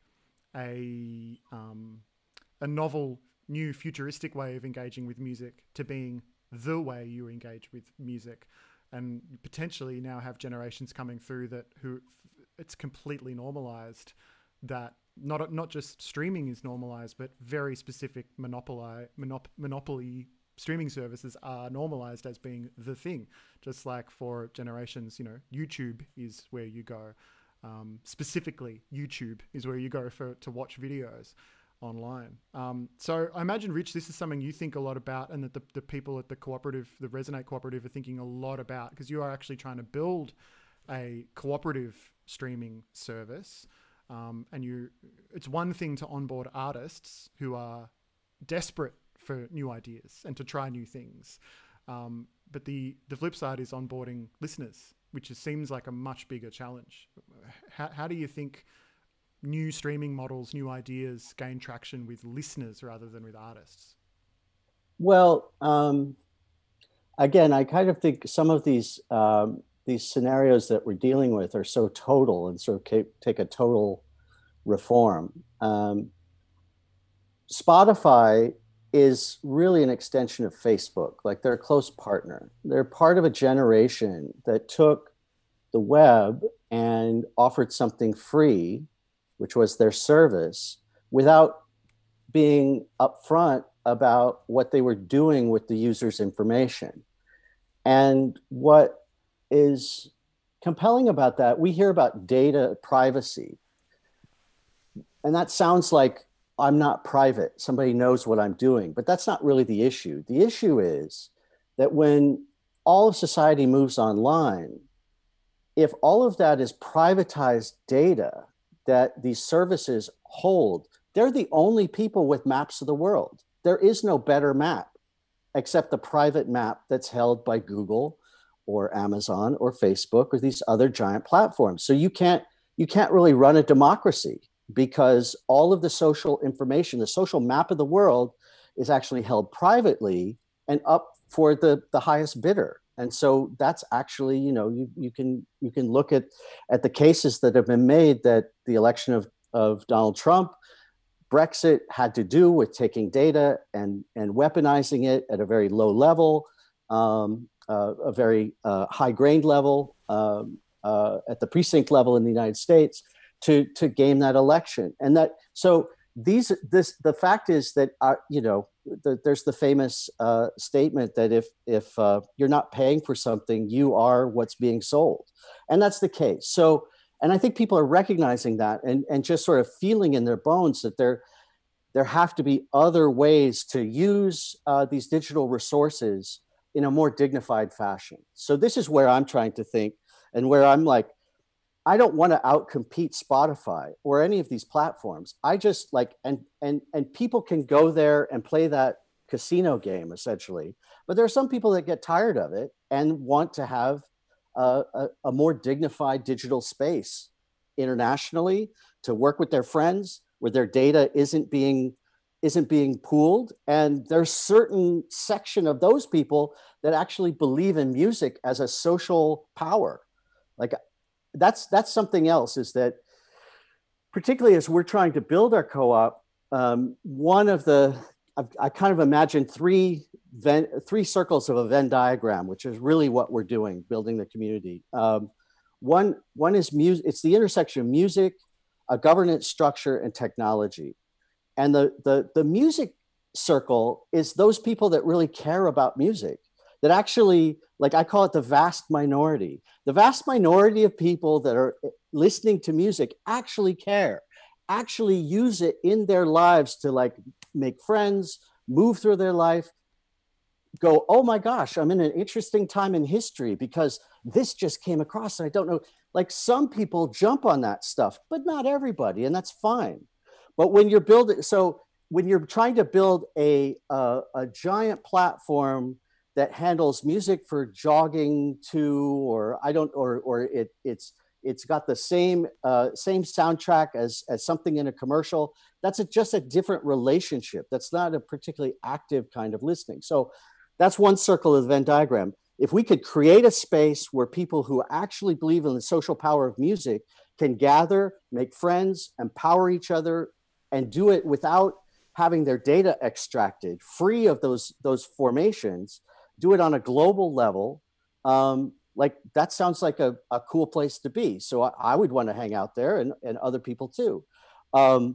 a um, a novel, new, futuristic way of engaging with music to being the way you engage with music, and potentially now have generations coming through that who it's completely normalized that not not just streaming is normalized, but very specific monopoly monop, monopoly streaming services are normalized as being the thing. Just like for generations, you know, YouTube is where you go. Um, specifically, YouTube is where you go for to watch videos online. Um, so I imagine, Rich, this is something you think a lot about, and that the, the people at the cooperative, the Resonate cooperative, are thinking a lot about, because you are actually trying to build a cooperative streaming service. Um, and you, it's one thing to onboard artists who are desperate for new ideas and to try new things. Um, but the, the flip side is onboarding listeners, which is, seems like a much bigger challenge. How, how do you think new streaming models, new ideas gain traction with listeners rather than with artists? Well, um, again, I kind of think some of these um, these scenarios that we're dealing with are so total and sort of take a total reform. Um, Spotify is really an extension of Facebook. Like, they're a close partner. They're part of a generation that took the web and offered something free, which was their service, without being upfront about what they were doing with the user's information. And what is compelling about that, we hear about data privacy. And that sounds like I'm not private. Somebody knows what I'm doing, but that's not really the issue. The issue is that when all of society moves online, if all of that is privatized data that these services hold, they're the only people with maps of the world. There is no better map except the private map that's held by Google or Amazon or Facebook or these other giant platforms. So you can't, you can't really run a democracy because all of the social information, the social map of the world is actually held privately and up for the, the highest bidder. And so that's actually, you know, you, you can you can look at, at the cases that have been made that the election of, of Donald Trump, Brexit had to do with taking data and, and weaponizing it at a very low level, um, uh, a very uh, high-grained level um, uh, at the precinct level in the United States to, to game that election. And that, so these, this, the fact is that, uh, you know, the, there's the famous uh, statement that if, if uh, you're not paying for something, you are what's being sold. And that's the case. So, and I think people are recognizing that and, and just sort of feeling in their bones that there, there have to be other ways to use uh, these digital resources in a more dignified fashion. So this is where I'm trying to think and where I'm like, I don't want to outcompete Spotify or any of these platforms. I just like, and, and, and people can go there and play that casino game essentially, but there are some people that get tired of it and want to have a, a, a more dignified digital space internationally to work with their friends where their data isn't being, isn't being pooled. And there's certain section of those people that actually believe in music as a social power. Like, That's that's something else is that particularly as we're trying to build our co-op, um, one of the, I've, I kind of imagine three, Venn, three circles of a Venn diagram, which is really what we're doing, building the community. Um, one, one is music, it's the intersection of music, a governance structure, and technology. And the, the, the music circle is those people that really care about music, that actually, like I call it the vast minority. The vast minority of people that are listening to music actually care, actually use it in their lives to like make friends, move through their life, go, oh my gosh, I'm in an interesting time in history because this just came across and I don't know. Like some people jump on that stuff, but not everybody, and that's fine. But when you're building, so when you're trying to build a, a, a giant platform that handles music for jogging to, or I don't, or or it it's it's got the same uh, same soundtrack as as something in a commercial. That's a, just a different relationship. That's not a particularly active kind of listening. So that's one circle of the Venn diagram. If we could create a space where people who actually believe in the social power of music can gather, make friends, empower each other, and do it without having their data extracted, free of those those formations. Do it on a global level, um, like that sounds like a, a cool place to be. So I, I would want to hang out there and, and other people too. Um,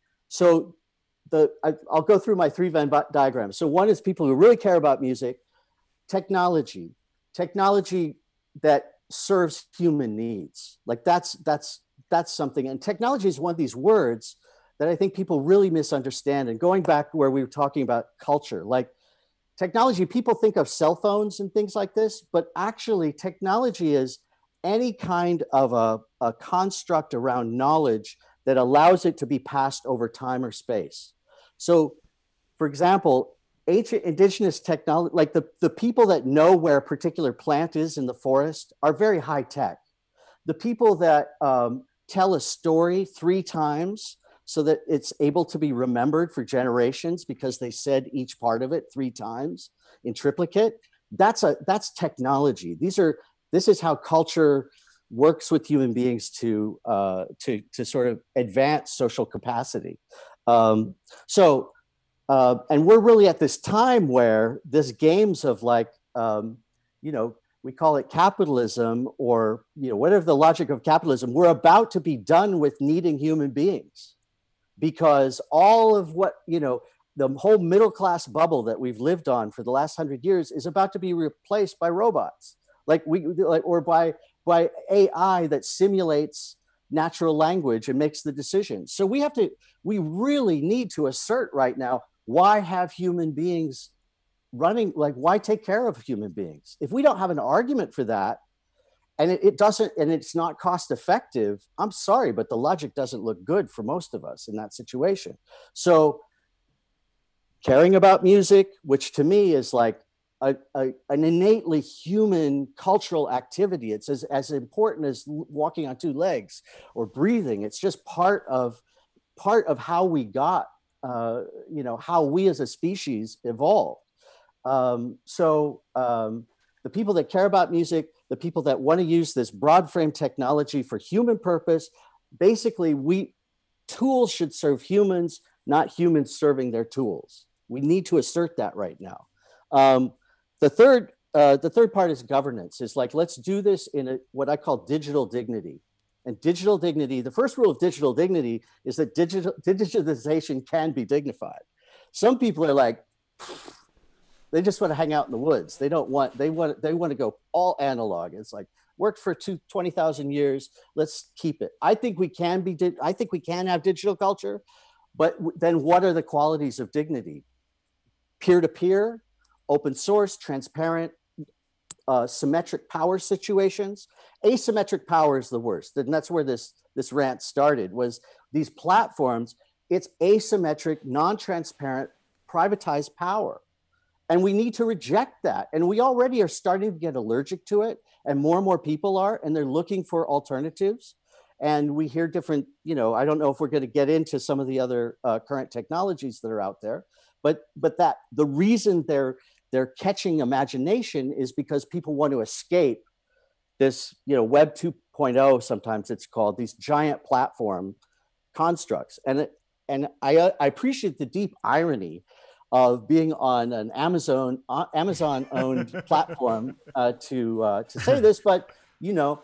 so the I, I'll go through my three Venn diagrams. So one is people who really care about music, technology, technology that serves human needs. Like that's, that's, that's something. And technology is one of these words that I think people really misunderstand. And going back where we were talking about culture, like, technology, people think of cell phones and things like this, but actually technology is any kind of a, a construct around knowledge that allows it to be passed over time or space. So for example, ancient indigenous technology, like the, the people that know where a particular plant is in the forest are very high tech. The people that um, tell a story three times so that it's able to be remembered for generations because they said each part of it three times in triplicate. That's a that's technology. These are this is how culture works with human beings to uh, to to sort of advance social capacity. Um, so, uh, and we're really at this time where this games of like um, you know we call it capitalism or you know whatever the logic of capitalism. We're about to be done with needing human beings. because all of what, you know, the whole middle class bubble that we've lived on for the last hundred years is about to be replaced by robots, like we like, or by by A I that simulates natural language and makes the decisions. So we have to, we really need to assert right now, why have human beings running, like why take care of human beings? If we don't have an argument for that, and it, it doesn't, and it's not cost effective, I'm sorry, but the logic doesn't look good for most of us in that situation. So caring about music, which to me is like a, a, an innately human cultural activity. It's as, as important as walking on two legs or breathing. It's just part of, part of how we got, uh, you know, how we as a species evolved. Um, so um, the people that care about music, the people that want to use this broad frame technology for human purpose, basically we, tools should serve humans, not humans serving their tools. We need to assert that right now. Um, the third, uh, the third part is governance. Is like, let's do this in a, what I call digital dignity. And digital dignity, the first rule of digital dignity is that digital digitization can be dignified. Some people are like, they just want to hang out in the woods. They don't want, they want, they want to go all analog. It's like, worked for two, twenty thousand years, let's keep it. I think we can be, I think we can have digital culture, but then what are the qualities of dignity? Peer-to-peer, open source, transparent, uh, symmetric power situations. Asymmetric power is the worst. And that's where this, this rant started, was these platforms, it's asymmetric, non-transparent, privatized power. And we need to reject that. And we already are starting to get allergic to it. And more and more people are, and they're looking for alternatives. And we hear different, you know, I don't know if we're going to get into some of the other uh, current technologies that are out there, but but that the reason they're they're catching imagination is because people want to escape this, you know, Web two point oh, sometimes it's called, these giant platform constructs. And it, and I, I appreciate the deep irony of being on an Amazon uh, Amazon owned platform uh, to uh, to say this, but you know,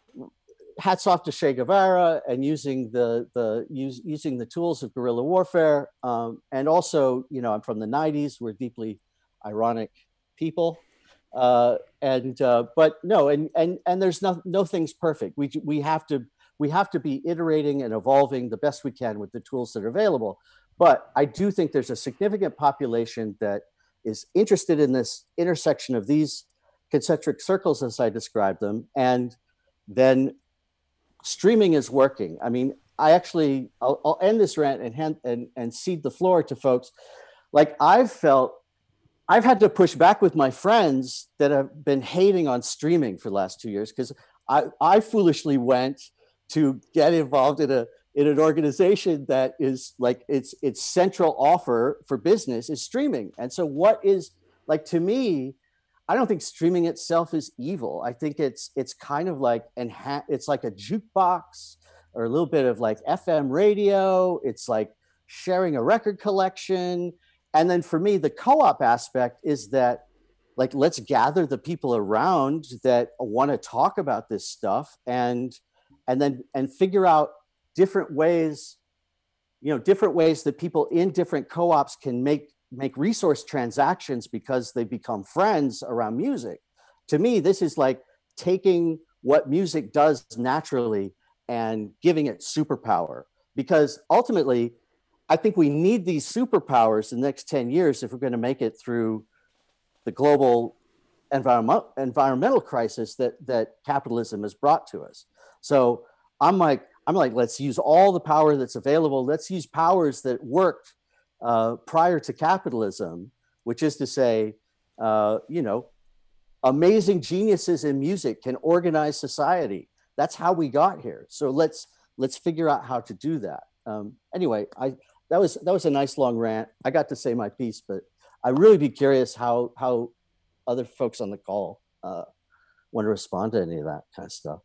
hats off to Che Guevara and using the the use, using the tools of guerrilla warfare, um, and also, you know, I'm from the nineties. We're deeply ironic people, uh, and uh, but no, and and and there's no no thing's perfect. We we have to we have to be iterating and evolving the best we can with the tools that are available. But I do think there's a significant population that is interested in this intersection of these concentric circles as I described them, and then streaming is working. I mean, I actually, I'll, I'll end this rant and, hand, and and cede the floor to folks. Like I've felt, I've had to push back with my friends that have been hating on streaming for the last two years because I, I foolishly went to get involved in a in an organization that is like its its central offer for business is streaming. And so what is, like, to me, I don't think streaming itself is evil. I think it's it's kind of like enha- it's like a jukebox or a little bit of like F M radio. It's like sharing a record collection. And then for me, the co-op aspect is that, like, let's gather the people around that want to talk about this stuff and and then and figure out different ways, you know, different ways that people in different co-ops can make make resource transactions because they become friends around music. To me, this is like taking what music does naturally and giving it superpower, because ultimately, I think we need these superpowers in the next ten years if we're going to make it through the global environment, environmental crisis that, that capitalism has brought to us. So I'm like, I'm like, let's use all the power that's available. Let's use powers that worked uh, prior to capitalism, which is to say, uh, you know, amazing geniuses in music can organize society. That's how we got here. So let's let's figure out how to do that. Um, anyway, I that was that was a nice long rant. I got to say my piece, but I'd really be curious how how other folks on the call uh, want to respond to any of that kind of stuff.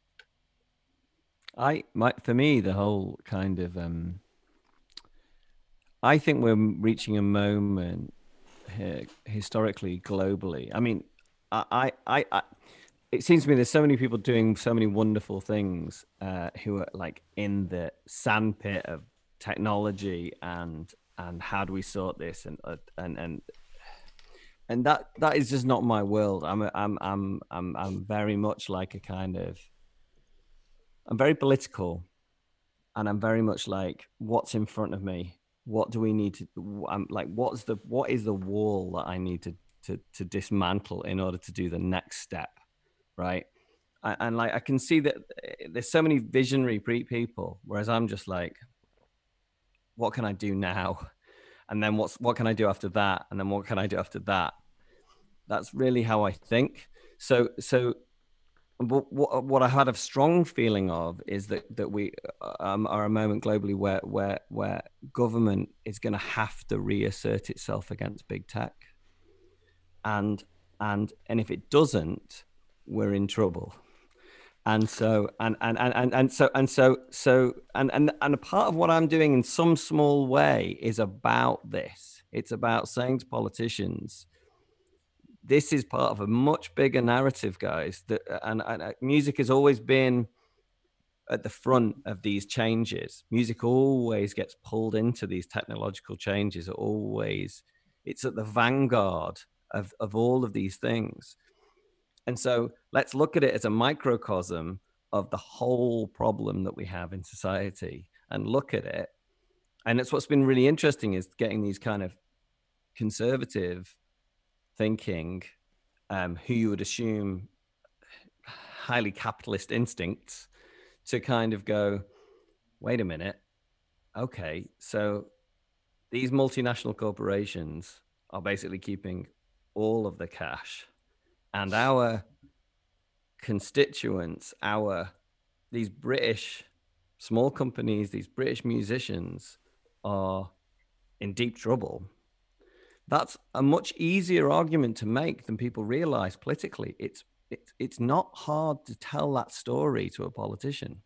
I, my, for me, the whole kind of, um, I think we're reaching a moment here, historically, globally. I mean, I, I, I, it seems to me there's so many people doing so many wonderful things uh, who are like in the sandpit of technology and and how do we sort this, and uh, and and and that that is just not my world. I'm a, I'm I'm I'm I'm very much like a kind of I'm very political, and I'm very much like, what's in front of me? What do we need to? I'm like, what's the what is the wall that I need to to to dismantle in order to do the next step, right? And, and like I can see that there's so many visionary people, whereas I'm just like, what can I do now? And then what's what can I do after that? And then what can I do after that? That's really how I think. So so what what, what I had a strong feeling of is that that we um, are a moment globally where where where government is going to have to reassert itself against big tech, and and and if it doesn't, we're in trouble. And so and and and and, and so and so so and, and and a part of what I'm doing in some small way is about this. It's about saying to politicians, this is part of a much bigger narrative, guys. That and, and music has always been at the front of these changes. Music always gets pulled into these technological changes. It always, it's at the vanguard of of all of these things. And so let's look at it as a microcosm of the whole problem that we have in society and look at it. And it's what's been really interesting is getting these kind of conservative thinking, um, who you would assume highly capitalist instincts, to kind of go, wait a minute. Okay, so these multinational corporations are basically keeping all of the cash. And our constituents, our these British small companies, these British musicians are in deep trouble. That's a much easier argument to make than people realize politically. It's it's it's not hard to tell that story to a politician.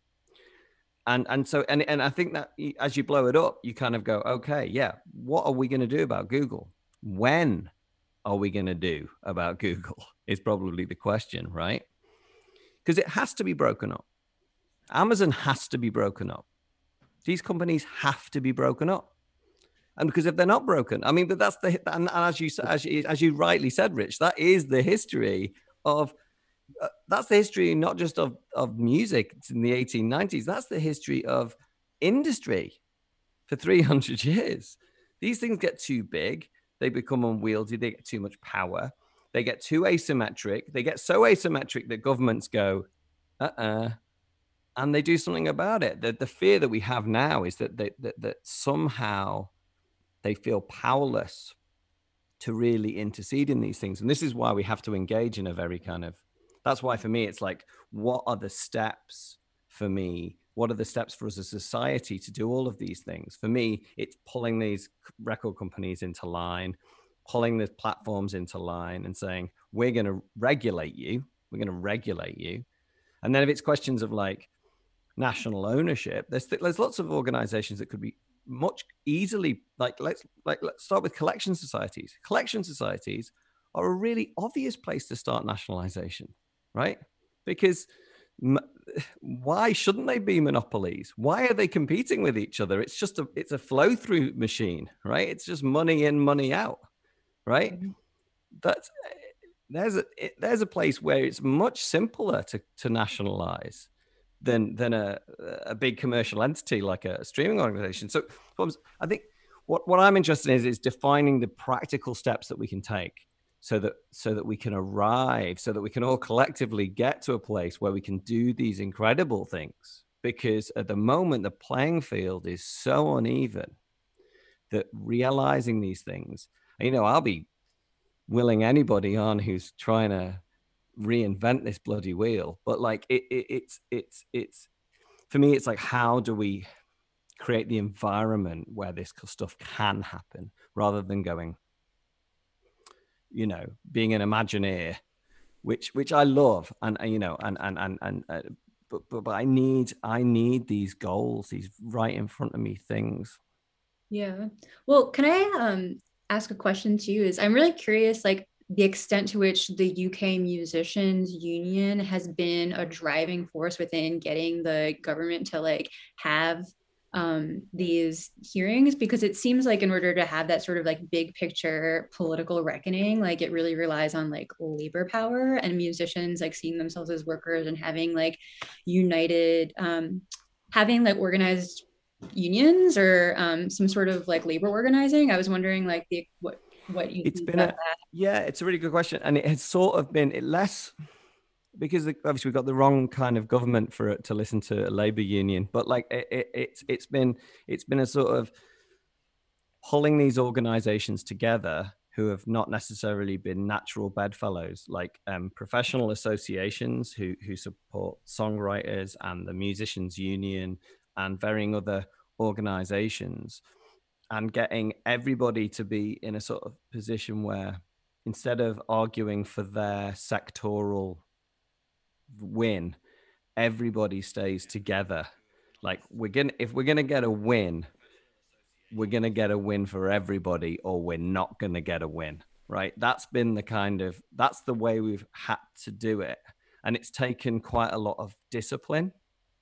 And and so and and I think that as you blow it up, you kind of go, okay, yeah, what are we going to do about Google? When are we going to do about Google is probably the question, right? Because it has to be broken up. Amazon has to be broken up. These companies have to be broken up. And because if they're not broken, I mean, but that's the, and, and as you, as you, as you rightly said, Rich, that is the history of, uh, that's the history, not just of, of music in the eighteen nineties, that's the history of industry for three hundred years. These things get too big. They become unwieldy. They get too much power. They get too asymmetric. They get so asymmetric that governments go, uh-uh, and they do something about it. The, the fear that we have now is that, they, that that somehow they feel powerless to really intercede in these things. And this is why we have to engage in a very kind of, that's why for me, it's like, what are the steps for me? What are the steps for us as a society to do all of these things? For me, it's pulling these record companies into line, pulling the platforms into line and saying, we're going to regulate you. We're going to regulate you. And then if it's questions of like national ownership, there's, there's lots of organizations that could be much easily, like, let's, like, let's start with collection societies. Collection societies are a really obvious place to start nationalization, right? Because why shouldn't they be monopolies? Why are they competing with each other? It's just a, it's a flow through machine, right? It's just money in, money out, right? Mm-hmm. That's, there's a, it, there's a place where it's much simpler to, to nationalize than, than a, a big commercial entity like a streaming organization. So I think what, what I'm interested in is, is defining the practical steps that we can take so that so that we can arrive, so that we can all collectively get to a place where we can do these incredible things. Because at the moment, the playing field is so uneven that realizing these things, you know, I'll be willing anybody on who's trying to reinvent this bloody wheel. But like, it, it, it's, it's, it's, for me, it's like, how do we create the environment where this stuff can happen rather than going, you know, being an Imagineer, which which I love, and you know, and and and and, uh, but, but but I need I need these goals, these right in front of me things. Yeah. Well, can I um ask a question to you? Is I'm really curious, like the extent to which the U K Musicians Union has been a driving force within getting the government to like have um, these hearings, because it seems like in order to have that sort of like big picture political reckoning, like it really relies on like labor power and musicians like seeing themselves as workers and having like united, um, having like organized unions or um, some sort of like labor organizing. I was wondering like the what what you It's think been about a that. yeah, it's a really good question, and it has sort of been it less. Because the, obviously we've got the wrong kind of government for it to listen to a labor union, but like it, it, it's it's been it's been a sort of pulling these organizations together who have not necessarily been natural bedfellows, like um, professional associations who who support songwriters and the musicians union and varying other organizations, and getting everybody to be in a sort of position where instead of arguing for their sectoral win, everybody stays together. Like we're gonna if we're gonna get a win, we're gonna get a win for everybody, or we're not gonna get a win, right? That's been the kind of that's the way we've had to do it, and it's taken quite a lot of discipline,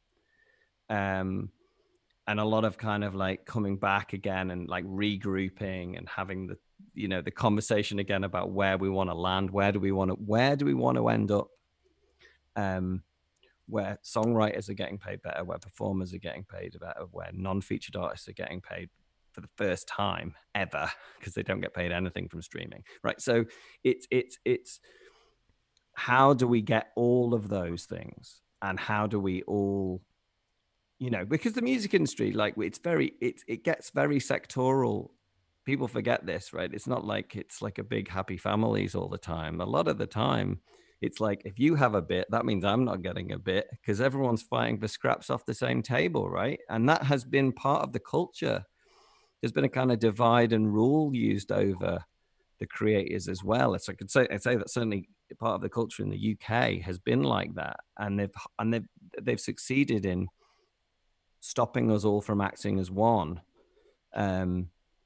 um and a lot of kind of like coming back again and like regrouping and having the you know the conversation again about where we want to land, where do we want to where do we want to end up, um where songwriters are getting paid better, where performers are getting paid better, where non-featured artists are getting paid for the first time ever, because they don't get paid anything from streaming, right? So it's it's it's how do we get all of those things, and how do we all, you know, because the music industry, like it's very, it it gets very sectoral. People forget this, right? It's not like it's like a big happy families all the time. A lot of the time, it's like, if you have a bit, that means I'm not getting a bit, because everyone's fighting for scraps off the same table, right? And that has been part of the culture. There's been a kind of divide and rule used over the creators as well. It's I could say I'd say that certainly part of the culture in the U K has been like that, and they've and they've they've succeeded in stopping us all from acting as one. Um,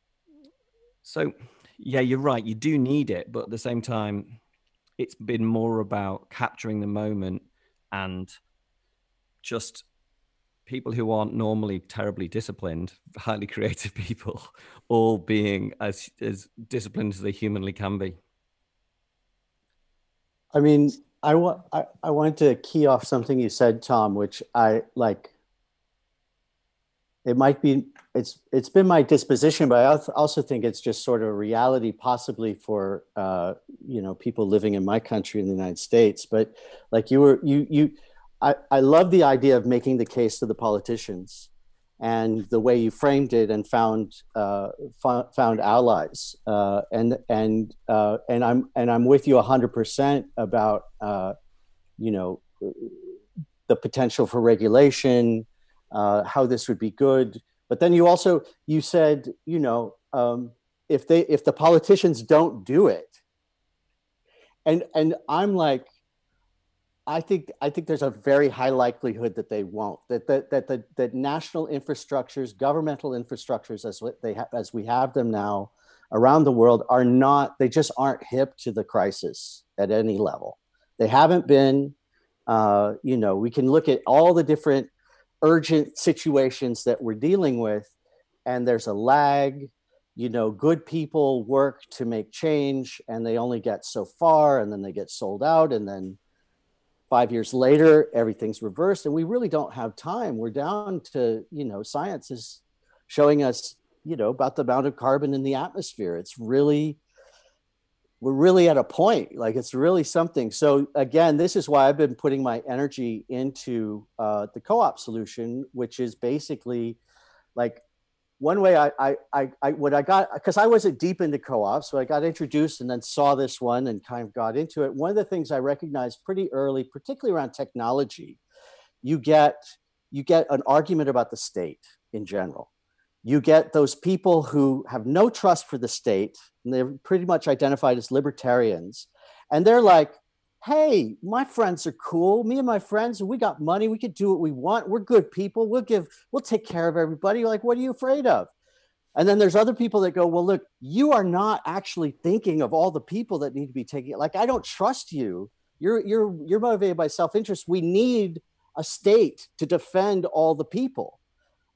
so yeah, you're right. You do need it, but at the same time, it's been more about capturing the moment and just people who aren't normally terribly disciplined, highly creative people, all being as as disciplined as they humanly can be. I mean, I want I, I wanted to key off something you said, Tom, which I like. It might be it's it's been my disposition, but I also think it's just sort of a reality, possibly for uh, you know people living in my country in the United States. But like you were you you, I I love the idea of making the case to the politicians, and the way you framed it, and found uh, found allies, uh, and and uh, and I'm and I'm with you a hundred percent about uh, you know the potential for regulation. Uh, how this would be good, but then you also you said, you know, um, if they if the politicians don't do it, and and I'm like, I think I think there's a very high likelihood that they won't. That that that that, that national infrastructures, governmental infrastructures, as they ha- as we have them now around the world, are not. They just aren't hip to the crisis at any level. They haven't been. Uh, you know, we can look at all the different urgent situations that we're dealing with, and there's a lag. You know, good people work to make change, and they only get so far, and then they get sold out, and then five years later everything's reversed, and we really don't have time. We're down to, you know, science is showing us, you know, about the amount of carbon in the atmosphere. It's really we're really at a point, like it's really something. So again, this is why I've been putting my energy into uh, the co-op solution, which is basically like one way I, I, I, I what I got, because I wasn't deep into co-ops, so I got introduced and then saw this one and kind of got into it. One of the things I recognized pretty early, particularly around technology, you get you get an argument about the state in general. You get those people who have no trust for the state, and they're pretty much identified as libertarians. And they're like, hey, my friends are cool. Me and my friends, we got money. We could do what we want. We're good people. We'll give, we'll take care of everybody. Like, what are you afraid of? And then there's other people that go, well, look, you are not actually thinking of all the people that need to be taken. Like, I don't trust you. You're, you're, you're motivated by self-interest. We need a state to defend all the people.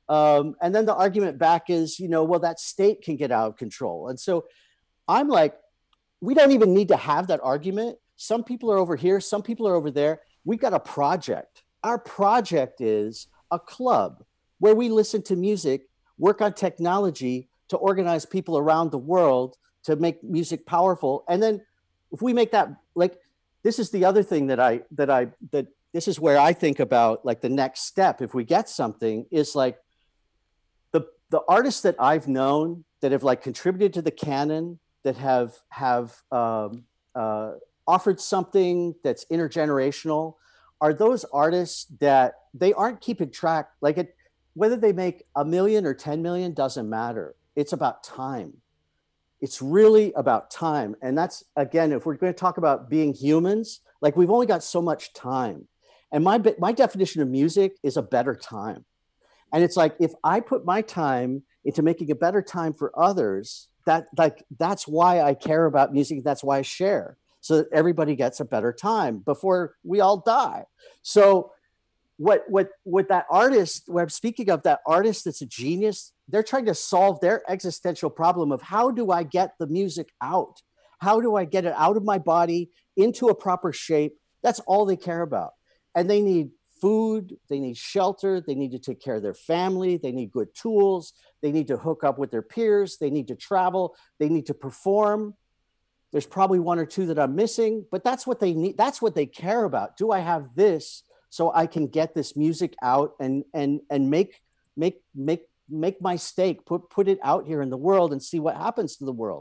Um, and then the argument back is, you know, well, that state can get out of control. And so I'm like, we don't even need to have that argument. Some people are over here, some people are over there. We've got a project. Our project is a club where we listen to music, work on technology to organize people around the world to make music powerful. And then if we make that, like, this is the other thing that I, that I, that this is where I think about, like, the next step, if we get something, is like the, the artists that I've known that have like contributed to the canon, that have, have um, uh, offered something that's intergenerational, are those artists that they aren't keeping track, like it, whether they make a million or ten million doesn't matter. It's about time. It's really about time. And that's, again, if we're going to talk about being humans, like, we've only got so much time. And my, my definition of music is a better time. And it's like, if I put my time into making a better time for others, that, like, that's why I care about music. That's why I share, so that everybody gets a better time before we all die. So what, what, what that artist, what I'm speaking of, that artist that's a genius, they're trying to solve their existential problem of, how do I get the music out? How do I get it out of my body into a proper shape? That's all they care about. And they need food, they need shelter, they need to take care of their family, they need good tools, they need to hook up with their peers, they need to travel, they need to perform. There's probably one or two that I'm missing, but that's what they need. That's what they care about. Do I have this so I can get this music out and and and make make make make my stake, put put it out here in the world and see what happens to the world.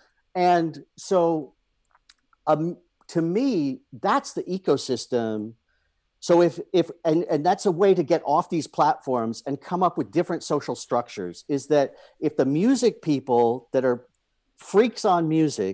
And so um, to me, that's the ecosystem. So if, if and, and that's a way to get off these platforms and come up with different social structures, is that if the music people that are freaks on music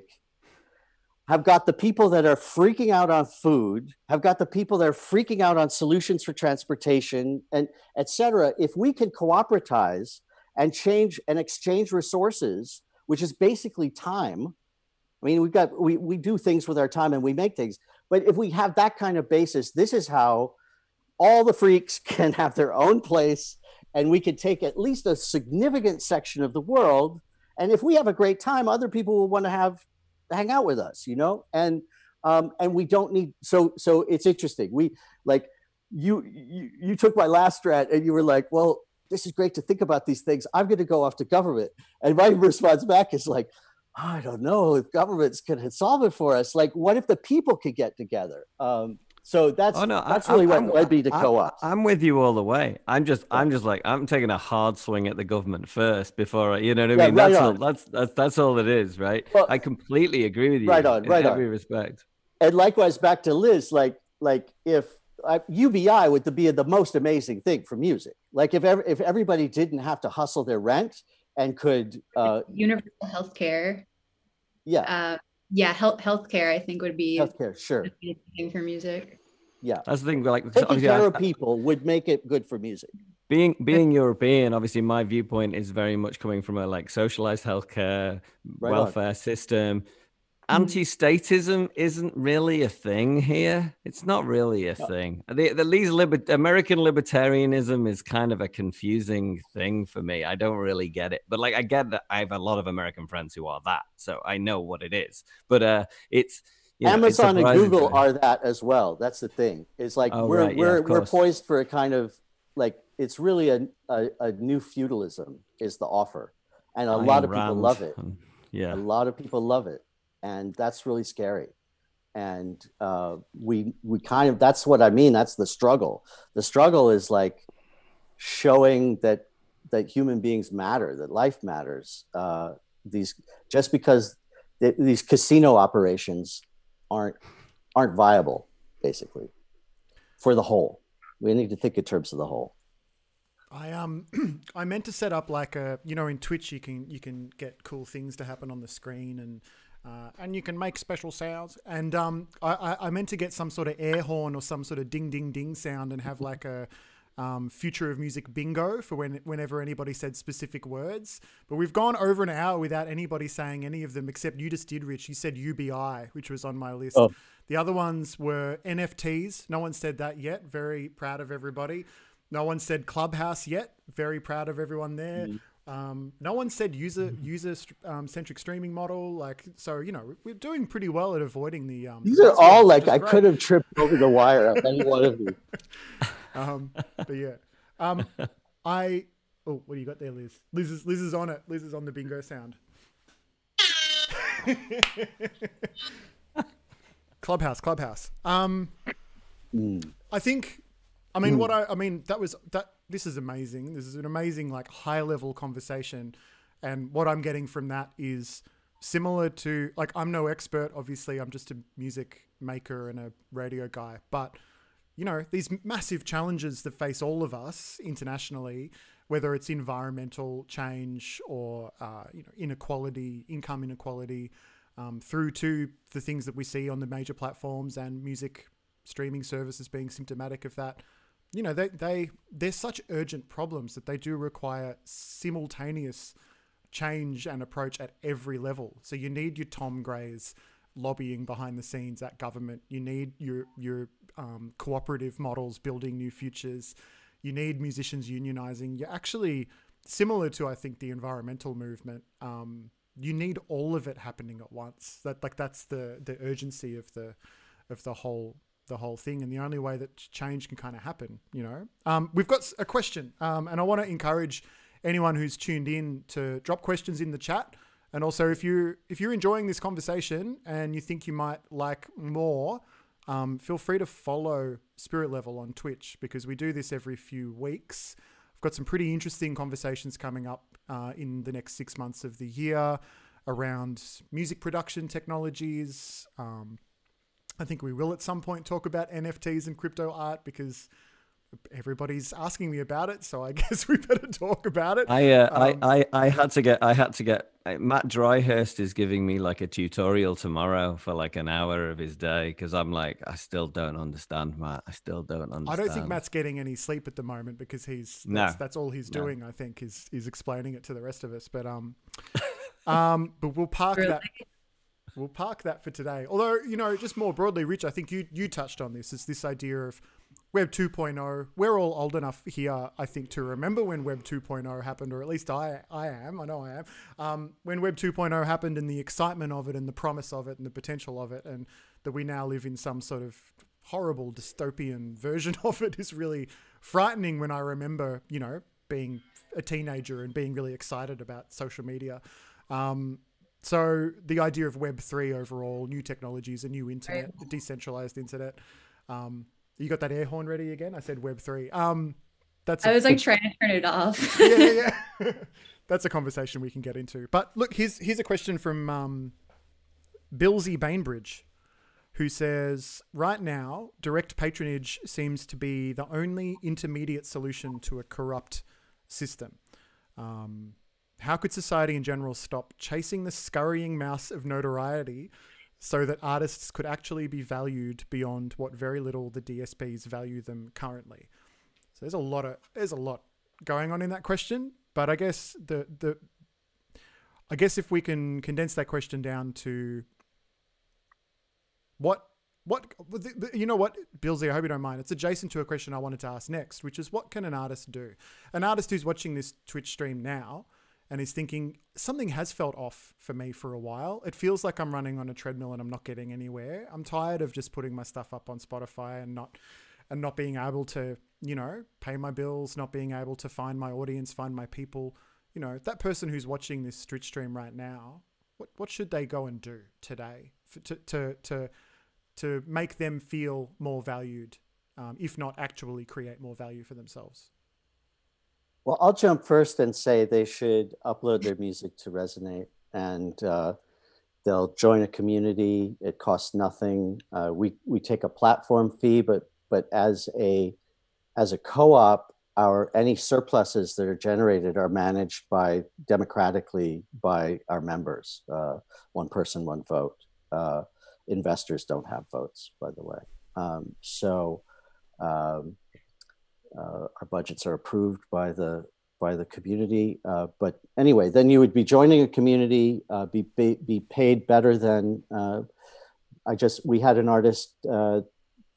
have got the people that are freaking out on food, have got the people that are freaking out on solutions for transportation, and et cetera, if we can cooperatize and change and exchange resources, which is basically time. I mean, we've got, we, we do things with our time and we make things, but if we have that kind of basis, this is how all the freaks can have their own place, and we can take at least a significant section of the world. And if we have a great time, other people will want to have, hang out with us, you know? And, um, and we don't need, so, so it's interesting. We like, you, you, you took my last strat and you were like, well, this is great to think about these things. I'm going to go off to government. And my response back is like, oh, I don't know if governments can solve it for us. Like, what if the people could get together? Um, so that's, oh, no, that's I, really I'm, what led me to I'm, co-ops. I'm with you all the way. I'm just, I'm just like, I'm taking a hard swing at the government first before I, you know what I mean? Yeah, right that's, all, on. that's, that's, that's all it is, right? Well, I completely agree with you right on, in right every on. respect. And likewise, back to Liz, like, like if uh, U B I would be the most amazing thing for music. Like if, ever, if everybody didn't have to hustle their rent and could... Uh, universal healthcare. Yeah. Uh, yeah, health healthcare, I think, would be healthcare, sure. a good thing for music. Yeah, that's the thing. Like taking obviously, care I, of people would make it good for music. Being being European, obviously, my viewpoint is very much coming from a like socialized healthcare Right welfare on. system. Anti-statism isn't really a thing here. It's not really a No. thing. The, the these liber- American libertarianism is kind of a confusing thing for me. I don't really get it. But like, I get that I have a lot of American friends who are that, so I know what it is. But uh, it's you know, Amazon it's and Google to are that as well. That's the thing. It's like oh, we're right. we're yeah, we're poised for a kind of like, it's really a a, a new feudalism is the offer, and a Ayn lot of people Rand. love it. Yeah, a lot of people love it. And that's really scary. And uh, we we kind of, that's what I mean. That's the struggle. The struggle is like showing that that human beings matter, that life matters. Uh, these just because th- these casino operations aren't aren't viable, basically, for the whole. We need to think in terms of the whole. I um I meant to set up like a, you know, in Twitch you can you can get cool things to happen on the screen, and uh, and you can make special sounds, and um I, I I meant to get some sort of air horn or some sort of ding ding ding sound and have like a um future of music bingo for when whenever anybody said specific words. But we've gone over an hour without anybody saying any of them, except you just did, Rich. You said U B I, which was on my list. Oh. The other ones were N F Ts. No one said that yet. Very proud of everybody. No one said Clubhouse yet. Very proud of everyone there. Mm. Um, no one said user user um, centric streaming model. Like, so you know, we're doing pretty well at avoiding the. Um, These are buzzwords, all which like is I great. could have tripped over the wire on any one of these. Um, but yeah, um, I. Oh, what do you got there, Liz? Liz is Liz is on it. Liz is on the bingo sound. Clubhouse, Clubhouse. Um, Mm. I think. I mean, what I. I mean, that was that. This is amazing. This is an amazing, like, high level conversation, and what I'm getting from that is similar to, like, I'm no expert. Obviously, I'm just a music maker and a radio guy, but you know, these massive challenges that face all of us internationally, whether it's environmental change or uh, you know, inequality, income inequality, um, through to the things that we see on the major platforms and music streaming services being symptomatic of that. You know, they they they're such urgent problems that they do require simultaneous change and approach at every level. So you need your Tom Grays lobbying behind the scenes at government. You need your your um, cooperative models building new futures. You need musicians unionizing. You're actually similar to, I think, the environmental movement. Um, you need all of it happening at once. That like that's the the urgency of the of the whole the whole thing, and the only way that change can kind of happen. You know, um, we've got a question, um, and I want to encourage anyone who's tuned in to drop questions in the chat. And also, if you if you're enjoying this conversation and you think you might like more, um, feel free to follow Spirit Level on Twitch, because we do this every few weeks. I've got some pretty interesting conversations coming up uh, in the next six months of the year around music production technologies. Um, I think we will at some point talk about N F Ts and crypto art, because everybody's asking me about it, so I guess we better talk about it. I, uh, um, I, I, I had to get, I had to get, uh, Matt Dryhurst is giving me like a tutorial tomorrow for like an hour of his day, because I'm like, I still don't understand, Matt. I still don't understand. I don't think Matt's getting any sleep at the moment, because he's, that's, No. that's all he's No. doing, I think, is, is explaining it to the rest of us. But, um, um, but we'll park Really? that. We'll park that for today. Although, you know, just more broadly, Rich, I think you, you touched on this, is this idea of Web two point oh. We're all old enough here, I think, to remember when Web two point oh happened, or at least I I am. I know I am. Um, when Web two point oh happened, and the excitement of it and the promise of it and the potential of it, and that we now live in some sort of horrible dystopian version of it is really frightening when I remember, you know, being a teenager and being really excited about social media. Um, so the idea of Web three overall, new technologies, a new internet, a decentralized internet. Um, You got that air horn ready again? I said Web three. Um, that's I a, was like trying to turn it off. yeah, yeah, yeah. That's a conversation we can get into. But look, here's here's a question from um, Billsy Bainbridge, who says, right now, direct patronage seems to be the only intermediate solution to a corrupt system. Um, how could society in general stop chasing the scurrying mouse of notoriety, so that artists could actually be valued beyond what very little the D S Ps value them currently? So there's a lot of there's a lot going on in that question, but I guess the the I guess if we can condense that question down to what what you know what, Billsy, I hope you don't mind. It's adjacent to a question I wanted to ask next, which is, what can an artist do? An artist who's watching this Twitch stream now and is thinking, something has felt off for me for a while. It feels like I'm running on a treadmill and I'm not getting anywhere. I'm tired of just putting my stuff up on Spotify and not and not being able to, you know, pay my bills, not being able to find my audience, find my people. You know, that person who's watching this Twitch stream right now, what what should they go and do today for, to, to to to make them feel more valued, um, if not actually create more value for themselves? Well, I'll jump first and say they should upload their music to Resonate, and uh, they'll join a community. It costs nothing. Uh, we we take a platform fee, but but as a as a co-op, our any surpluses that are generated are managed by democratically by our members. Uh, one person, one vote. Uh, investors don't have votes, by the way. Um, so. Um, Uh, our budgets are approved by the by the community, uh, but anyway, then you would be joining a community, uh, be, be be paid better than. Uh, I just we had an artist uh,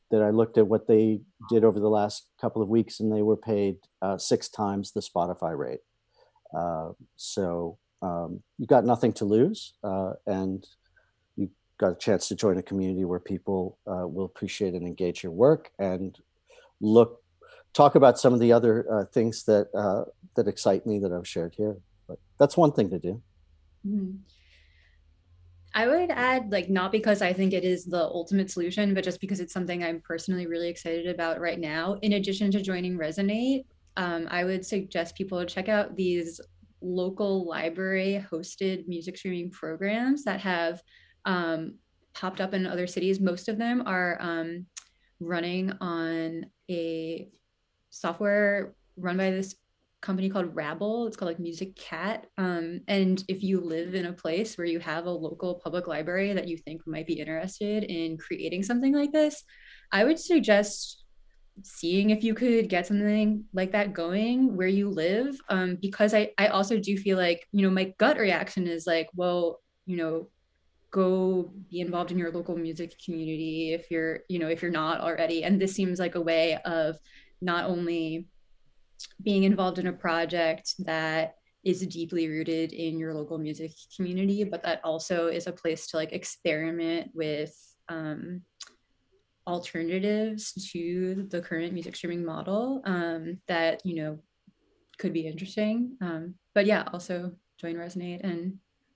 that I looked at what they did over the last couple of weeks, and they were paid uh, six times the Spotify rate. Uh, so um, you got nothing to lose, uh, and you got a chance to join a community where people uh, will appreciate and engage your work, and look, talk about some of the other uh, things that uh, that excite me that I've shared here. But that's one thing to do. Mm-hmm. I would add, like, not because I think it is the ultimate solution, but just because it's something I'm personally really excited about right now. In addition to joining Resonate, um, I would suggest people check out these local library hosted music streaming programs that have um, popped up in other cities. Most of them are um, running on a software run by this company called Rabble. It's called like Music Cat. Um, and if you live in a place where you have a local public library that you think might be interested in creating something like this, I would suggest seeing if you could get something like that going where you live. Um, because I, I also do feel like, you know, my gut reaction is like, well, you know, go be involved in your local music community if you're, you know, if you're not already. And this seems like a way of not only being involved in a project that is deeply rooted in your local music community, but that also is a place to like experiment with um, alternatives to the current music streaming model um, that, you know, could be interesting. Um, but yeah, also join Resonate. And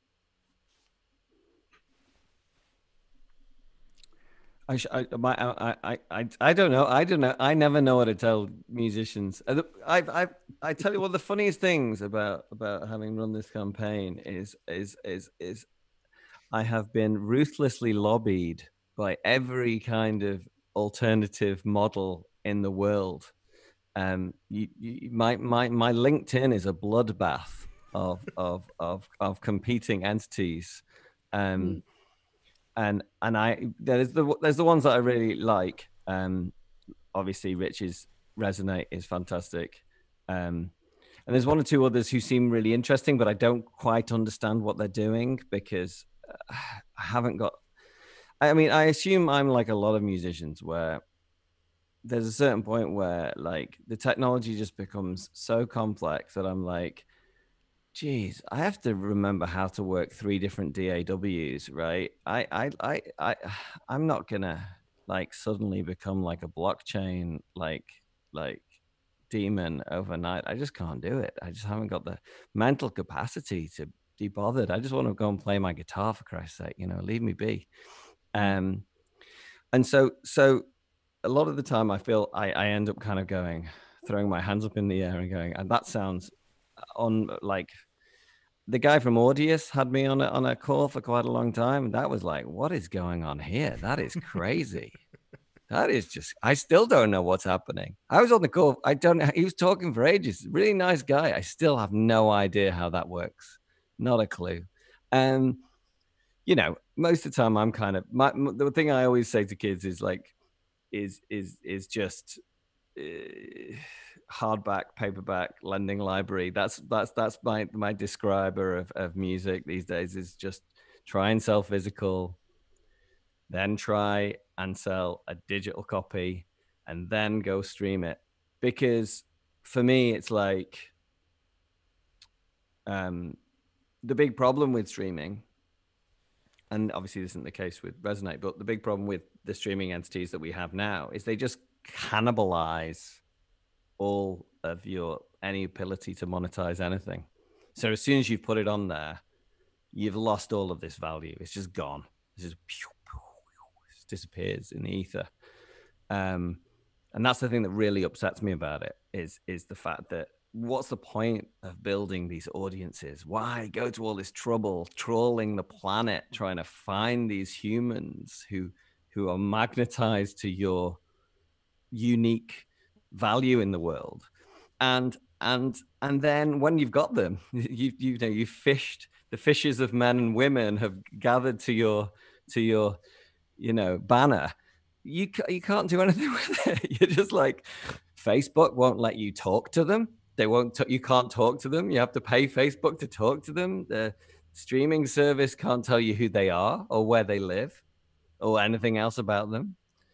I, sh- I, my, I, I, I, I don't know. I don't know. I never know what to tell musicians. I, I, I, I tell you one of the funniest things about about having run this campaign is is is is I have been ruthlessly lobbied by every kind of alternative model in the world. Um, you, you, my my my LinkedIn is a bloodbath of of of of competing entities. Um, mm. and and I there's the there's the ones that I really like. Um, obviously, Rich's Resonate is fantastic, um, and there's one or two others who seem really interesting, but I don't quite understand what they're doing because uh, I haven't got. I mean, I assume I'm like a lot of musicians, where there's a certain point where like the technology just becomes so complex that I'm like, geez, I have to remember how to work three different D A Ws, right? I, I, I, I, I'm not gonna like suddenly become like a blockchain, like, like demon overnight. I just can't do it. I just haven't got the mental capacity to be bothered. I just want to go and play my guitar, for Christ's sake, you know, leave me be. Um, and so, so a lot of the time I feel I, I end up kind of going, throwing my hands up in the air and going, and that sounds on like, the guy from Audius had me on a, on a call for quite a long time. That was like, what is going on here? That is crazy. That is just, I still don't know what's happening. I was on the call. I don't know. He was talking for ages. Really nice guy. I still have no idea how that works. Not a clue. And, you know, most of the time I'm kind of, my, the thing I always say to kids is like, is, is, is just, uh, hardback, paperback, lending library. That's that's that's my my describer of, of music these days is just try and sell physical, then try and sell a digital copy, and then go stream it. Because for me, it's like um, the big problem with streaming, and obviously this isn't the case with Resonate, but the big problem with the streaming entities that we have now is they just cannibalize all of your any ability to monetize anything. So as soon as you put it on there, you've lost all of this value. It's just gone. It just, it just disappears in the ether. Um, and that's the thing that really upsets me about it is is the fact that what's the point of building these audiences? Why go to all this trouble trawling the planet trying to find these humans who who are magnetized to your unique value in the world, and and and then when you've got them, you you know you've fished, the fishes of men and women have gathered to your to your you know banner. You you can't do anything with it. You're just like, Facebook won't let you talk to them. They won't. T- you can't talk to them. You have to pay Facebook to talk to them. The streaming service can't tell you who they are or where they live or anything else about them.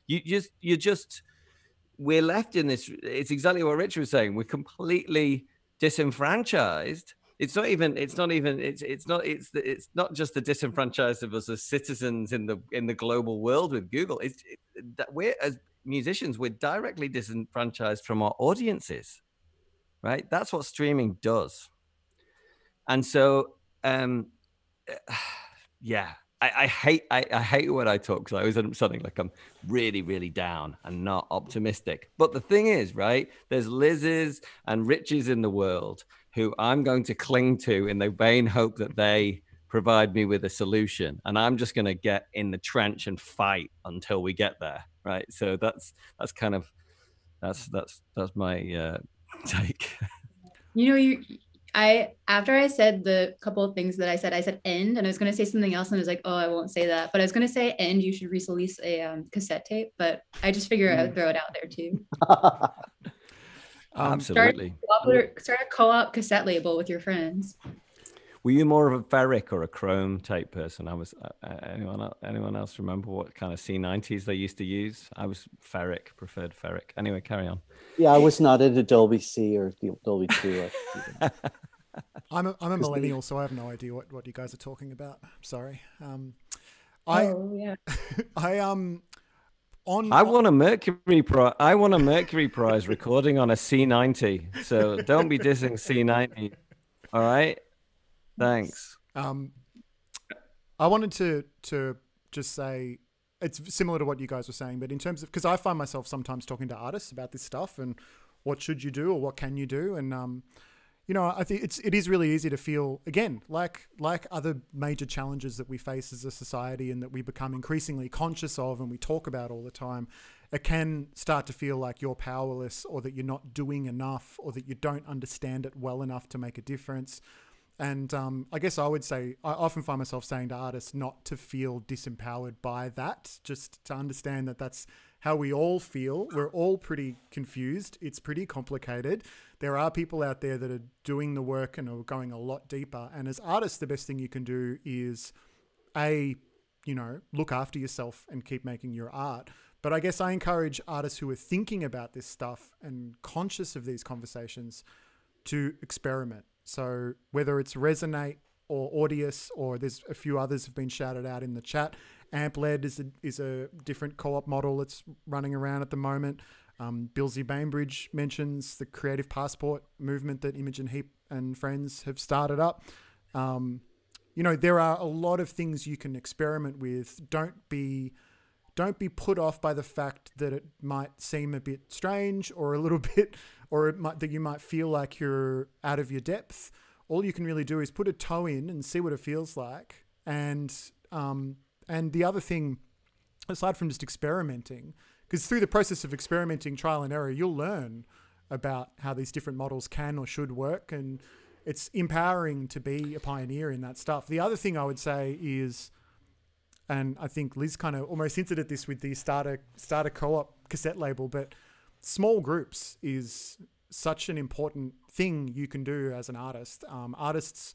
You just, you just, we're left in this. It's exactly what Rich was saying. We're completely disenfranchised. It's not even, it's not even, it's, it's not, it's, the, it's not just the disenfranchised of us as citizens in the, in the global world with Google. It's it, that we're, as musicians, we're directly disenfranchised from our audiences, right? That's what streaming does. And so, um, yeah, I, I hate, I, I hate when I talk, because I always end up sounding like I'm really, really down and not optimistic. But the thing is, right, there's Liz's and Rich's in the world who I'm going to cling to in the vain hope that they provide me with a solution. And I'm just going to get in the trench and fight until we get there. Right. So that's, that's kind of, that's, that's, that's my uh, take. You know, you, I, after I said the couple of things that I said, I said end, and I was going to say something else. And I was like, oh, I won't say that. But I was going to say end, you should release a um, cassette tape, but I just figured mm. I'd throw it out there too. Um, Absolutely. Start, start a co-op cassette label with your friends. Were you more of a ferric or a chrome type person? I was. Uh, anyone else, anyone else remember what kind of C nineties they used to use? I was ferric, preferred ferric. Anyway, carry on. Yeah, I was not into Dolby C or Dolby two. I'm a, I'm a millennial, so I have no idea what, what you guys are talking about. Sorry. Um, I, oh yeah. I um. On, I want a Mercury prize. I want a Mercury prize recording on a C ninety. So don't be dissing C ninety. All right. Thanks. Um, I wanted to to just say it's similar to what you guys were saying, but in terms of, because I find myself sometimes talking to artists about this stuff and what should you do or what can you do, and um, you know, I think it's it is really easy to feel, again, like like other major challenges that we face as a society and that we become increasingly conscious of and we talk about all the time. It can start to feel like you're powerless, or that you're not doing enough, or that you don't understand it well enough to make a difference. And um, I guess I would say, I often find myself saying to artists not to feel disempowered by that, just to understand that that's how we all feel. We're all pretty confused. It's pretty complicated. There are people out there that are doing the work and are going a lot deeper. And as artists, the best thing you can do is, A, you know, look after yourself and keep making your art. But I guess I encourage artists who are thinking about this stuff and conscious of these conversations to experiment. So whether it's Resonate or Audius, or there's a few others have been shouted out in the chat. AmpLed is a, is a different co-op model that's running around at the moment. Um, Billsy Bainbridge mentions the Creative Passport movement that Imogen Heap and friends have started up. Um, you know, there are a lot of things you can experiment with. Don't be... Don't be put off by the fact that it might seem a bit strange or a little bit, or it might, that you might feel like you're out of your depth. All you can really do is put a toe in and see what it feels like. And um, and the other thing, aside from just experimenting, because through the process of experimenting, trial and error, you'll learn about how these different models can or should work. And it's empowering to be a pioneer in that stuff. The other thing I would say is, and I think Liz kind of almost hinted at this with the starter starter co-op cassette label, but small groups is such an important thing you can do as an artist. Um, artists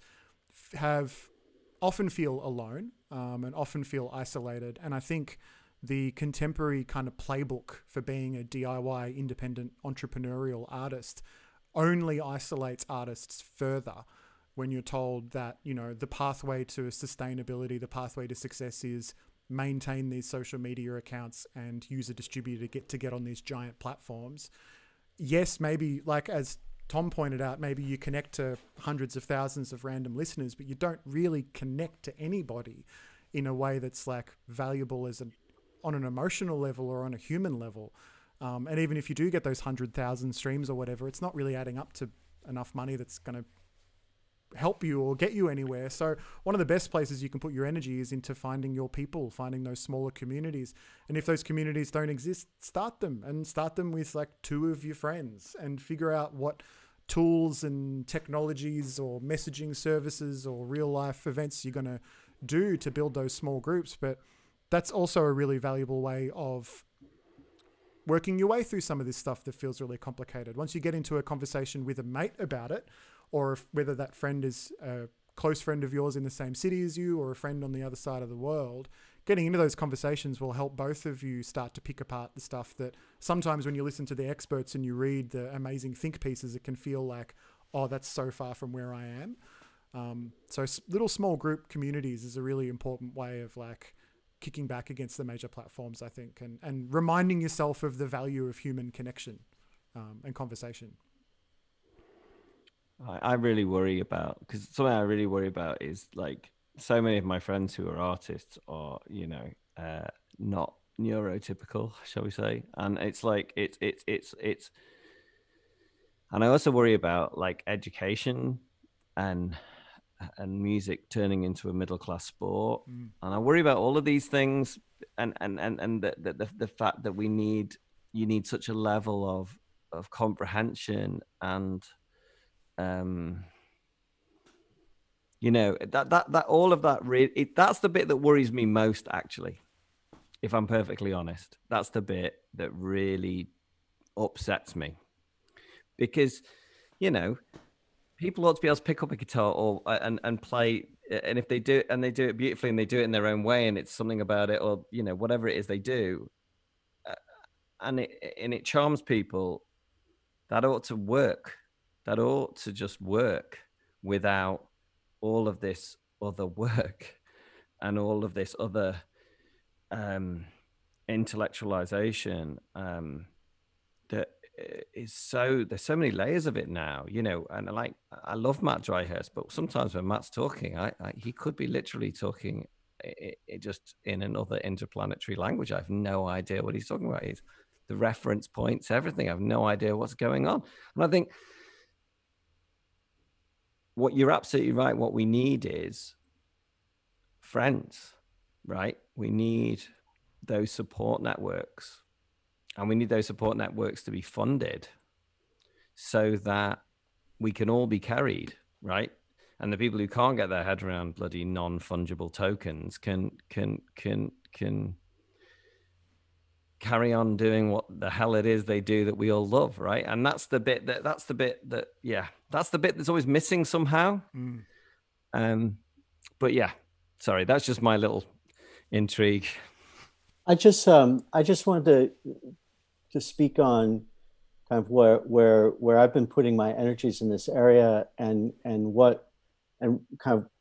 have often feel alone um, and often feel isolated. And I think the contemporary kind of playbook for being a D I Y independent entrepreneurial artist only isolates artists further. When you're told that, you know, the pathway to sustainability, the pathway to success is maintain these social media accounts and use a distributor to get to get on these giant platforms. Yes, maybe, like as Tom pointed out, maybe you connect to hundreds of thousands of random listeners, but you don't really connect to anybody in a way that's like valuable as an on an emotional level or on a human level. Um, and even if you do get those hundred thousand streams or whatever, it's not really adding up to enough money that's going to help you or get you anywhere. So one of the best places you can put your energy is into finding your people, finding those smaller communities. And if those communities don't exist, start them, and start them with like two of your friends, and figure out what tools and technologies or messaging services or real life events you're going to do to build those small groups. But that's also a really valuable way of working your way through some of this stuff that feels really complicated. Once you get into a conversation with a mate about it, or if, whether that friend is a close friend of yours in the same city as you, or a friend on the other side of the world, getting into those conversations will help both of you start to pick apart the stuff that sometimes when you listen to the experts and you read the amazing think pieces, it can feel like, oh, that's so far from where I am. Um, so s- little small group communities is a really important way of like kicking back against the major platforms, I think, and, and reminding yourself of the value of human connection um, and conversation. I, I really worry about, because something I really worry about is like so many of my friends who are artists are, you know, uh, not neurotypical, shall we say? And it's like, it's, it's, it's, it's, and I also worry about like education and, and music turning into a middle class sport. Mm. And I worry about all of these things and, and, and, and the, the, the fact that we need, you need such a level of, of comprehension and, um, you know, that, that, that, all of that, re- it, that's the bit that worries me most, actually, if I'm perfectly honest. That's the bit that really upsets me because, you know, people ought to be able to pick up a guitar or and, and play. And if they do, and they do it beautifully and they do it in their own way and it's something about it or, you know, whatever it is they do, uh, and it, and it charms people, that ought to work. That ought to just work without all of this other work and all of this other um, intellectualization um, that is so, there's so many layers of it now, you know, and like, I love Matt Dryhurst, but sometimes when Matt's talking, I, I he could be literally talking it, it just in another interplanetary language. I have no idea what he's talking about. He's the reference points, everything. I have no idea what's going on. And I think, what you're absolutely right. What we need is friends, right? We need those support networks, and we need those support networks to be funded so that we can all be carried, right? And the people who can't get their head around bloody non-fungible tokens can can can can carry on doing what the hell it is they do that we all love, right? And that's the bit that that's the bit that yeah, that's the bit that's always missing somehow. Mm. Um, but yeah, sorry, that's just my little intrigue. I just um, I just wanted to to speak on kind of where where where I've been putting my energies in this area, and and what and kind of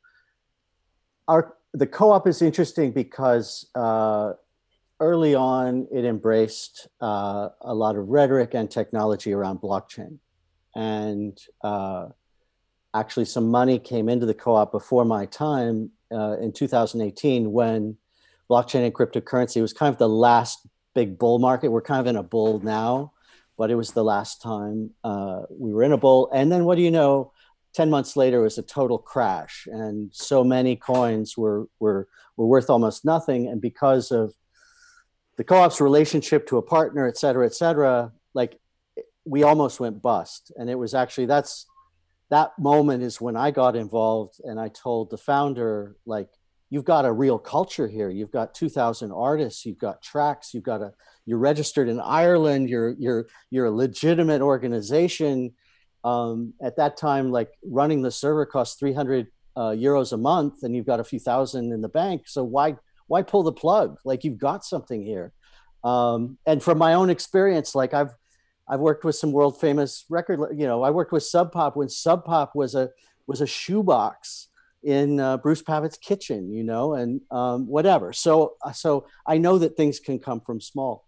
our the co-op is interesting because uh, early on it embraced uh, a lot of rhetoric and technology around blockchain, and uh, actually some money came into the co-op before my time uh, in two thousand eighteen when blockchain and cryptocurrency was kind of the last big bull market. We're kind of in a bull now, but it was the last time uh, we were in a bull. And then what do you know, ten months later it was a total crash. And so many coins were, were, were worth almost nothing. And because of the co-op's relationship to a partner, et cetera, et cetera, like we almost went bust. And it was actually, that's, that moment is when I got involved and I told the founder, like, you've got a real culture here. You've got two thousand artists, you've got tracks, you've got a, you're registered in Ireland, you're, you're, you're a legitimate organization. Um, at that time, like running the server cost three hundred uh, euros a month and you've got a few thousand in the bank. So why, why pull the plug? Like you've got something here. Um, and from my own experience, like I've, I've worked with some world famous record, you know, I worked with Sub Pop when Sub Pop was a, was a shoebox in uh, Bruce Pavitt's kitchen, you know, and um, whatever. So, so I know that things can come from small.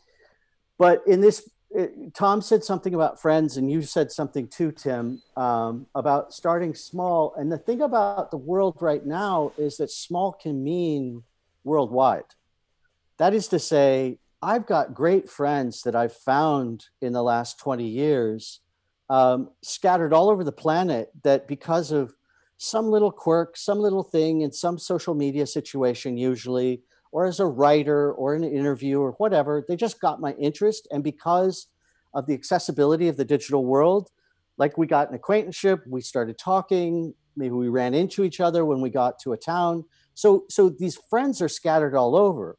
But in this, it, Tom said something about friends, and you said something too, Tim, um, about starting small. And the thing about the world right now is that small can mean worldwide. That is to say, I've got great friends that I've found in the last twenty years, um, scattered all over the planet, that because of some little quirk, some little thing in some social media situation, usually, or as a writer or an interview or whatever, they just got my interest. And because of the accessibility of the digital world, like we got an acquaintanceship, we started talking, maybe we ran into each other when we got to a town. So, so these friends are scattered all over.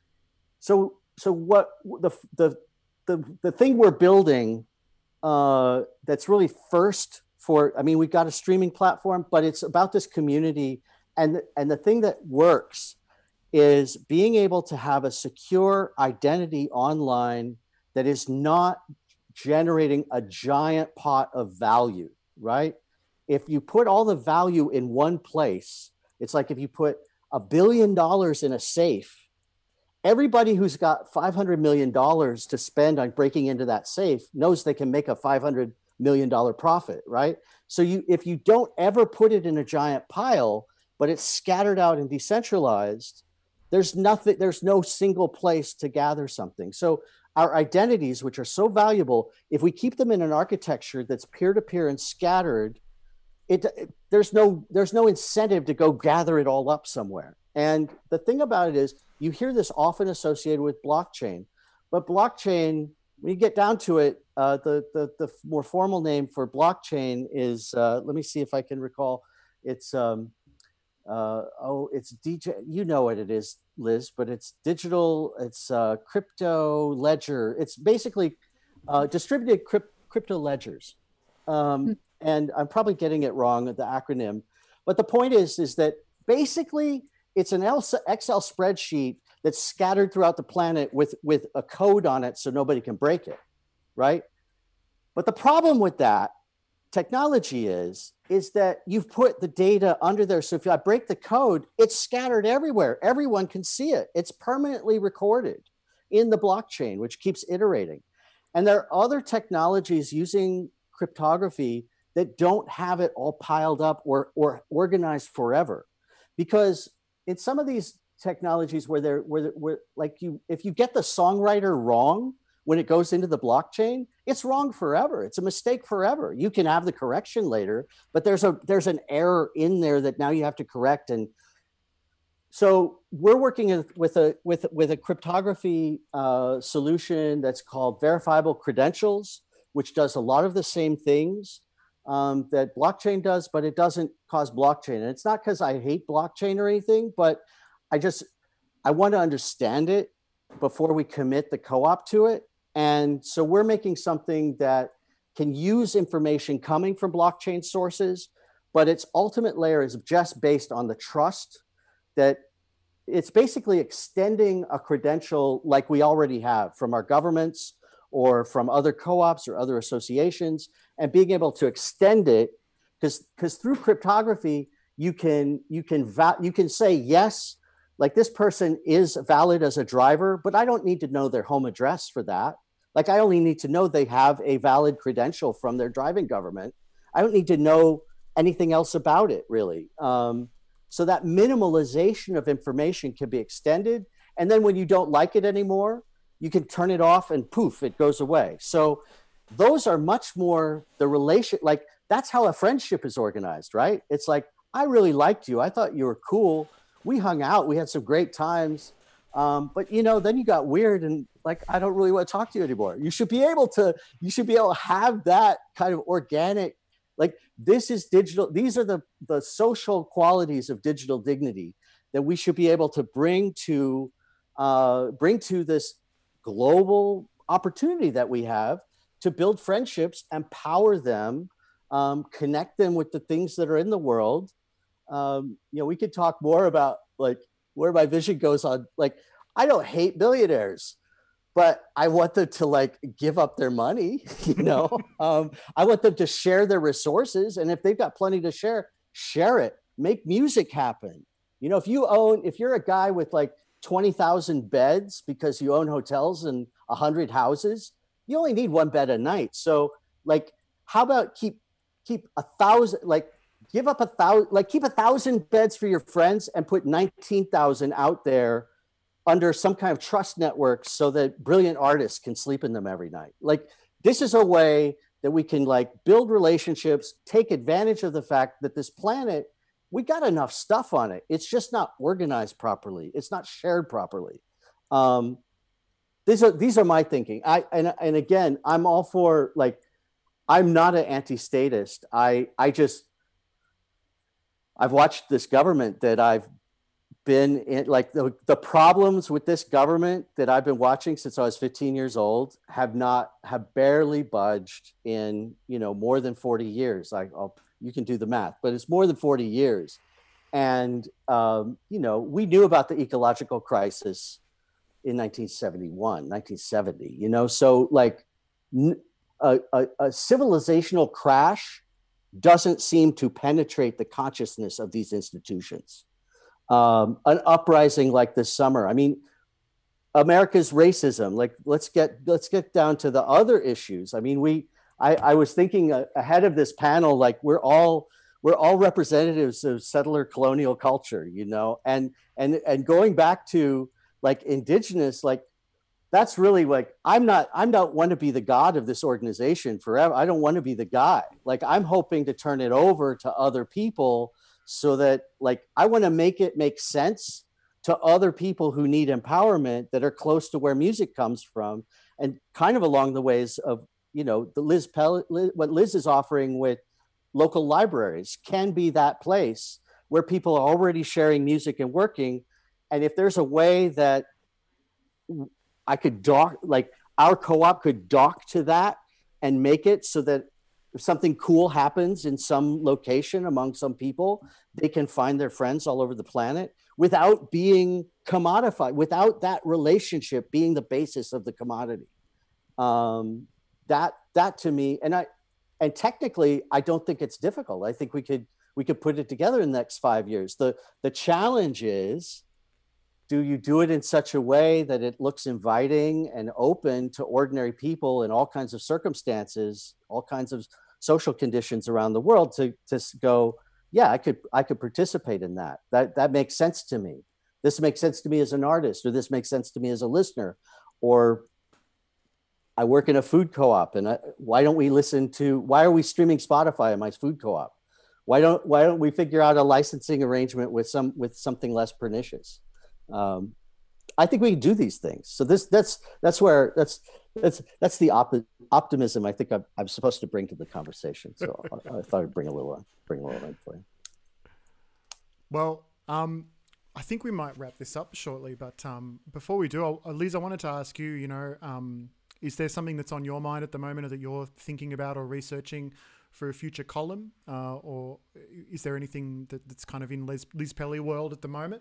So, so what the, the, the, the thing we're building uh, that's really first for, I mean, we've got a streaming platform, but it's about this community. And, and the thing that works is being able to have a secure identity online that is not generating a giant pot of value, right? If you put all the value in one place, it's like if you put a billion dollars in a safe, everybody who's got five hundred million dollars to spend on breaking into that safe knows they can make a five hundred million dollars profit, right? So you, if you don't ever put it in a giant pile, but it's scattered out and decentralized, there's nothing, there's no single place to gather something. So our identities, which are so valuable, if we keep them in an architecture that's peer-to-peer and scattered, it, it there's no there's no incentive to go gather it all up somewhere. And the thing about it is, you hear this often associated with blockchain, but blockchain, when you get down to it, uh, the, the the more formal name for blockchain is, uh, let me see if I can recall, it's um, uh, oh, it's D J, you know what it is, Liz, but it's digital, it's uh, crypto ledger. It's basically uh, distributed crypt, crypto ledgers. Um, and I'm probably getting it wrong, the acronym. But the point is, is that basically it's an Excel spreadsheet that's scattered throughout the planet with, with a code on it so nobody can break it, right? But the problem with that technology is, is that you've put the data under there. So if I break the code, it's scattered everywhere. Everyone can see it. It's permanently recorded in the blockchain, which keeps iterating. And there are other technologies using cryptography that don't have it all piled up or, or organized forever. Because in some of these technologies where they're, where, where like you, if you get the songwriter wrong, when it goes into the blockchain, it's wrong forever. It's a mistake forever. You can have the correction later, but there's a there's an error in there that now you have to correct. And so we're working with a with with a cryptography uh, solution that's called verifiable credentials, which does a lot of the same things um, that blockchain does, but it doesn't cause blockchain. And it's not because I hate blockchain or anything, but I just I want to understand it before we commit the co-op to it. And so we're making something that can use information coming from blockchain sources, but its ultimate layer is just based on the trust that it's basically extending a credential like we already have from our governments or from other co-ops or other associations, and being able to extend it, because because through cryptography, you can you can va- you can say yes, like this person is valid as a driver, but I don't need to know their home address for that. Like I only need to know they have a valid credential from their driving government. I don't need to know anything else about it, really. Um, so that minimalization of information can be extended. And then when you don't like it anymore, you can turn it off and poof, it goes away. So those are much more the relation, like that's how a friendship is organized, right? It's like, I really liked you. I thought you were cool. We hung out, we had some great times. Um, but you know, then you got weird and like, I don't really want to talk to you anymore. You should be able to, you should be able to have that kind of organic, like this is digital. These are the, the social qualities of digital dignity that we should be able to bring to, uh, bring to this global opportunity that we have to build friendships, empower them, um, connect them with the things that are in the world. Um, you know, we could talk more about like where my vision goes on. Like, I don't hate billionaires, but I want them to like give up their money, you know, um, I want them to share their resources. And if they've got plenty to share, share it, make music happen. You know, if you own, if you're a guy with like twenty thousand beds because you own hotels and a hundred houses, you only need one bed a night. So like, how about keep, keep a thousand, like give up a thousand, like keep a thousand beds for your friends and put nineteen thousand out there under some kind of trust network so that brilliant artists can sleep in them every night. Like this is a way that we can like build relationships, take advantage of the fact that this planet, we got enough stuff on it. It's just not organized properly. It's not shared properly. Um, these are, these are my thinking. I, and, and again, I'm all for like, I'm not an anti-statist. I, I just, I've watched this government that I've been in, like the, the problems with this government that I've been watching since I was fifteen years old have not, have barely budged in, you know, more than forty years. I, I'll, you can do the math, but it's more than forty years. And, um, you know, we knew about the ecological crisis in nineteen seventy-one, nineteen seventy, you know, so like a, a, a civilizational crash doesn't seem to penetrate the consciousness of these institutions. Um, an uprising like this summer, I mean, America's racism, like let's get let's get down to the other issues. I mean, we I, I was thinking ahead of this panel, like we're all we're all representatives of settler colonial culture, you know, and and and going back to like indigenous, like that's really like I'm not I'm not want to be the god of this organization forever. I don't want to be the guy. Like I'm hoping to turn it over to other people so that like I want to make it make sense to other people who need empowerment that are close to where music comes from, and kind of along the ways of, you know, the Liz Pelly, what Liz is offering with local libraries can be that place where people are already sharing music and working. And if there's a way that I could dock, like our co-op could dock to that and make it so that if something cool happens in some location among some people, they can find their friends all over the planet without being commodified, without that relationship being the basis of the commodity. Um, that that to me, and I, and technically, I don't think it's difficult. I think we could we could put it together in the next five years. The the challenge is, do you do it in such a way that it looks inviting and open to ordinary people in all kinds of circumstances, all kinds of social conditions around the world to, to go, yeah, I could I could participate in that. That that makes sense to me. This makes sense to me as an artist, or this makes sense to me as a listener. Or I work in a food co-op, and I, why don't we listen to, why are we streaming Spotify in my food co-op? Why don't why don't we figure out a licensing arrangement with some with something less pernicious? Um, I think we can do these things. So this that's that's where that's that's that's the op- optimism I think I'm, I'm supposed to bring to the conversation. So I, I thought I'd bring a little bring a little in for you. Well, um, I think we might wrap this up shortly, but um, before we do, I'll, Liz, I wanted to ask you. You know, um, is there something that's on your mind at the moment, or that you're thinking about or researching for a future column, uh, or is there anything that, that's kind of in Liz, Liz Pelly world at the moment?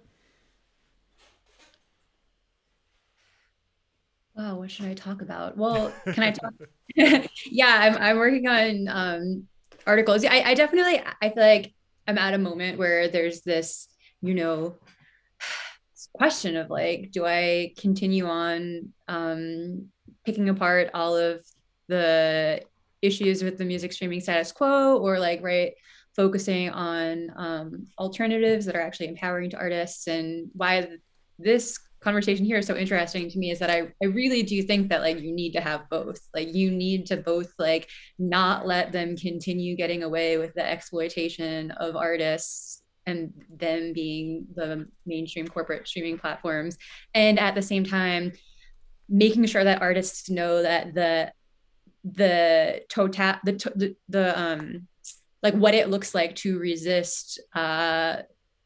Oh, what should I talk about? Well, can I talk? Yeah, I'm, I'm working on um, articles. I, I definitely, I feel like I'm at a moment where there's this, you know, question of like, do I continue on um, picking apart all of the issues with the music streaming status quo, or like, right, focusing on um, alternatives that are actually empowering to artists? And why this conversation here is so interesting to me is that I, I really do think that like you need to have both. Like you need to both like not let them continue getting away with the exploitation of artists and them being the mainstream corporate streaming platforms, and at the same time making sure that artists know that the the total the the, the um like what it looks like to resist uh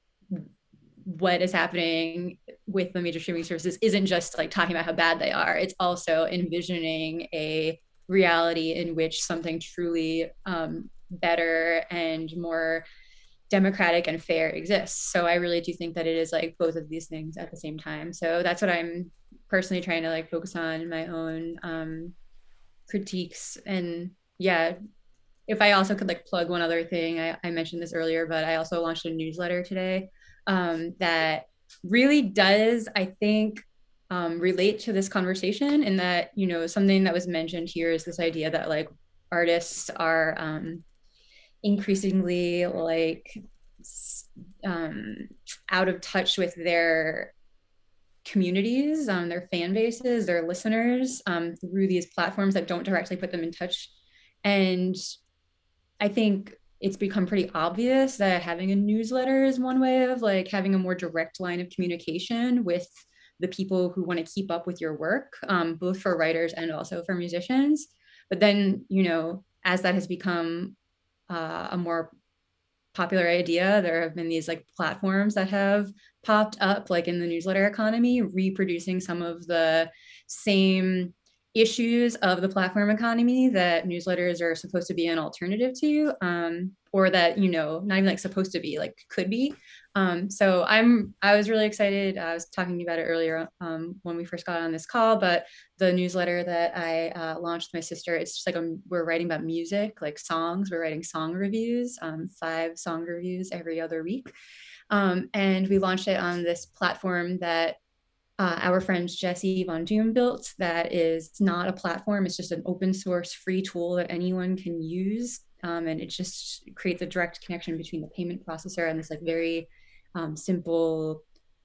what is happening with the major streaming services isn't just like talking about how bad they are. It's also envisioning a reality in which something truly um, better and more democratic and fair exists. So I really do think that it is like both of these things at the same time. So that's what I'm personally trying to like focus on in my own um, critiques. And yeah, if I also could like plug one other thing, I, I mentioned this earlier, but I also launched a newsletter today um, that really does, I think, um, relate to this conversation, in that, you know, something that was mentioned here is this idea that like artists are um, increasingly like um, out of touch with their communities, um, their fan bases, their listeners um, through these platforms that don't directly put them in touch. And I think it's become pretty obvious that having a newsletter is one way of like having a more direct line of communication with the people who want to keep up with your work, um, both for writers and also for musicians. But then, you know, as that has become uh, a more popular idea, there have been these like platforms that have popped up, like in the newsletter economy, reproducing some of the same issues of the platform economy that newsletters are supposed to be an alternative to. Um, or that, you know, not even like supposed to be, like could be. Um, so I'm, I was really excited. I was talking to you about it earlier um, when we first got on this call, but the newsletter that I uh, launched with my sister, it's just like, a, we're writing about music, like songs, we're writing song reviews, um, five song reviews every other week. Um, and we launched it on this platform that uh, our friend Jesse Von Doom built, that is not a platform, it's just an open source free tool that anyone can use. Um, and it just creates a direct connection between the payment processor and this like very um, simple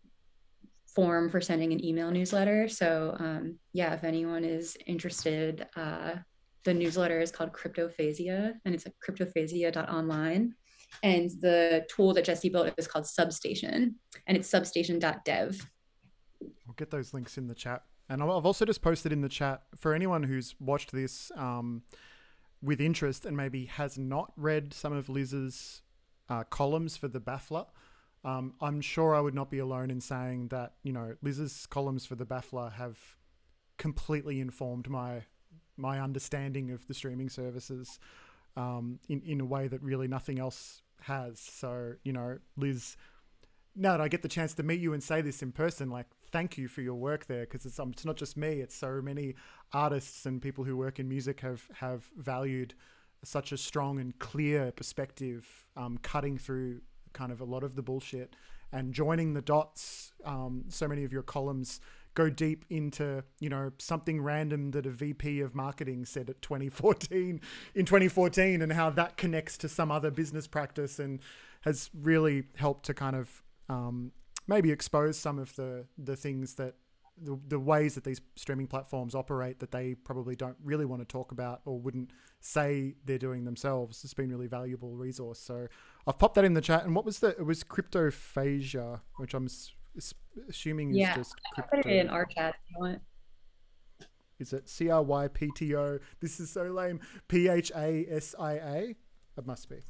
form for sending an email newsletter. So um, yeah, if anyone is interested, uh, the newsletter is called Cryptophasia, and it's at cryptophasia dot online. And the tool that Jesse built is called Substation, and it's substation dot dev. I'll get those links in the chat. And I've also just posted in the chat for anyone who's watched this um, with interest and maybe has not read some of Liz's uh, columns for the Baffler. Um, I'm sure I would not be alone in saying that, you know, Liz's columns for the Baffler have completely informed my my understanding of the streaming services um, in, in a way that really nothing else has. So, you know, Liz, now that I get the chance to meet you and say this in person, like, thank you for your work there, because it's, um, it's not just me, it's so many artists and people who work in music have, have valued such a strong and clear perspective, um, cutting through kind of a lot of the bullshit and joining the dots. Um, so many of your columns go deep into, you know, something random that a V P of marketing said at twenty fourteen in twenty fourteen, and how that connects to some other business practice, and has really helped to kind of um, maybe expose some of the, the things that the, the ways that these streaming platforms operate that they probably don't really want to talk about or wouldn't say they're doing themselves. It's been a really valuable resource. So I've popped that in the chat. And what was the, it was cryptophasia, which I'm assuming is yeah, just I'll crypto. put it in our chat if you want. Is it C R Y P T O? This is so lame. P H A S I A? It must be.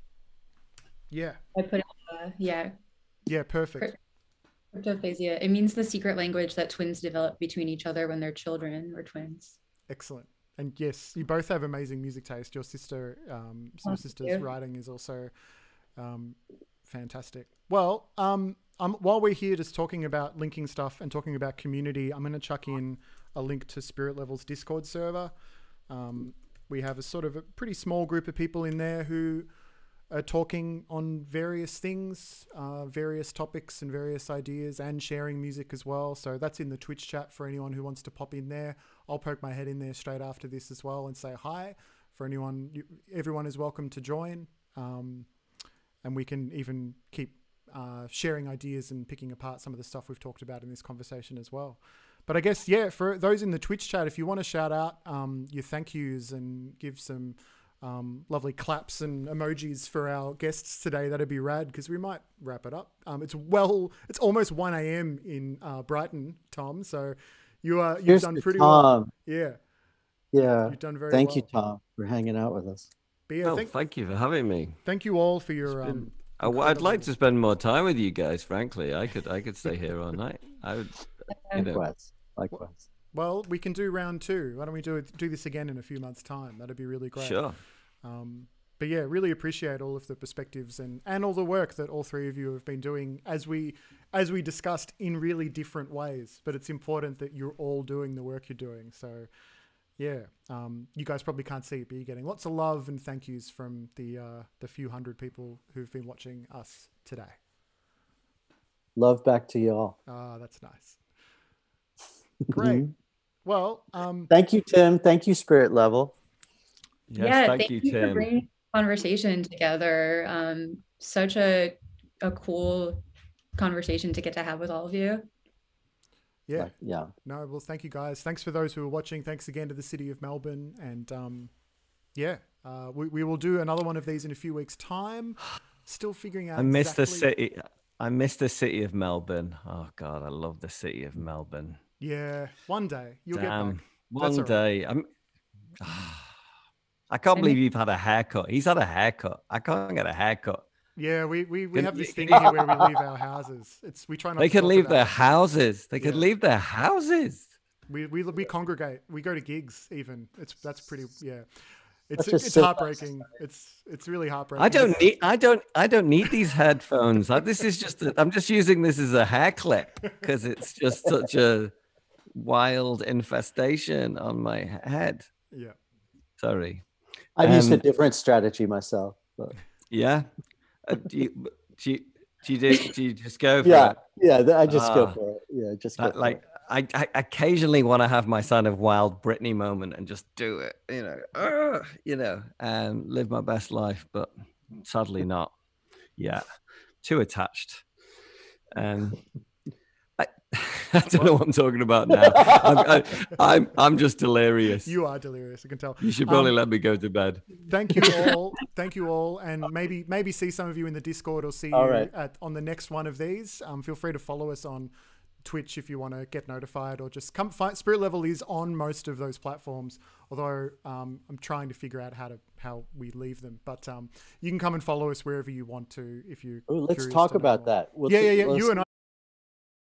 Yeah. I put it, uh, yeah. Yeah, perfect. Cryptophasia. It means the secret language that twins develop between each other when they're children or twins. Excellent. And yes, you both have amazing music taste. Your sister, um, your sister's writing is also um, fantastic. Well, um, um, while we're here just talking about linking stuff and talking about community, I'm going to chuck in a link to Spirit Level's Discord server. Um, we have a sort of a pretty small group of people in there who are talking on various things, uh, various topics and various ideas, and sharing music as well. So that's in the Twitch chat for anyone who wants to pop in there. I'll poke my head in there straight after this as well and say hi. For anyone, you, everyone is welcome to join. Um, and we can even keep uh, sharing ideas and picking apart some of the stuff we've talked about in this conversation as well. But I guess, yeah, for those in the Twitch chat, if you want to shout out um, your thank yous and give some Um, lovely claps and emojis for our guests today, that'd be rad, because we might wrap it up. Um, it's well, it's almost one A M in uh, Brighton, Tom. So you are, you've Here's done to pretty Tom. well. Yeah. Yeah. You've done very Thank well. you, Tom, for hanging out with us. But yeah, Well, thank, thank you for having me. thank you all for your, It's been- um, I, I'd incredible- like to spend more time with you guys. Frankly, I could I could stay here all night. I would, you know. Likewise. Likewise. well, we can do round two. Why don't we do it, do this again in a few months' time? That'd be really great. Sure. Um, but yeah, really appreciate all of the perspectives and, and all the work that all three of you have been doing as we as we discussed in really different ways. But it's important that you're all doing the work you're doing. So yeah, um, you guys probably can't see it, but you're getting lots of love and thank yous from the uh, the few hundred people who've been watching us today. Love back to y'all. Ah, that's nice. Great. Well, um, Thank you, Tim. Thank you, Spirit Level. Yes, yeah, thank, thank you, you, for Tim. bringing conversation together. Um, such a a cool conversation to get to have with all of you. yeah. Like, yeah. No, well, thank you guys. Thanks for those who are watching. Thanks again to the City of Melbourne. And um, yeah, uh, we, we will do another one of these in a few weeks' time. Still figuring out I miss exactly... the city. I miss the city of Melbourne. Oh God, I love the city of Melbourne. Yeah, one day. You'll Damn. get back. One That's all right. day. I'm. I can't believe you've had a haircut. He's had a haircut. I can't get a haircut. Yeah, we, we, we Can have this you- thing here where we leave our houses. It's we try not They to can talk leave about their it. houses. They can Yeah. leave their houses. We, we we congregate. We go to gigs even. It's that's pretty yeah. It's Such a it's simple heartbreaking. It's it's really heartbreaking. I don't need I don't I don't need these headphones. I, this is just a, I'm just using this as a hair clip because it's just such a wild infestation on my head. Yeah. Sorry. I've used a Um, different strategy myself. But Yeah. Uh, do, you, do you do you do, do you just go for yeah, it? yeah, th- I just go Ah. for it. Yeah, just go That, for like it. I, I occasionally want to have my kind of wild Britney moment and just do it, you know, uh, you know, and live my best life, but sadly not. Yeah, too attached. Um, I, I don't know what I'm talking about now. I'm, I, I'm I'm just delirious. You are delirious. I can tell. You should probably Um, let me go to bed. Thank you all. Thank you all, and maybe maybe see some of you in the Discord or see All you right. at on the next one of these. Um, feel free to follow us on Twitch if you want to get notified, or just come find Spirit Level is on most of those platforms, although um, I'm trying to figure out how to how we leave them, but um, you can come and follow us wherever you want to if you Ooh, let's talk about more. that. We'll yeah t- yeah yeah let's- you and I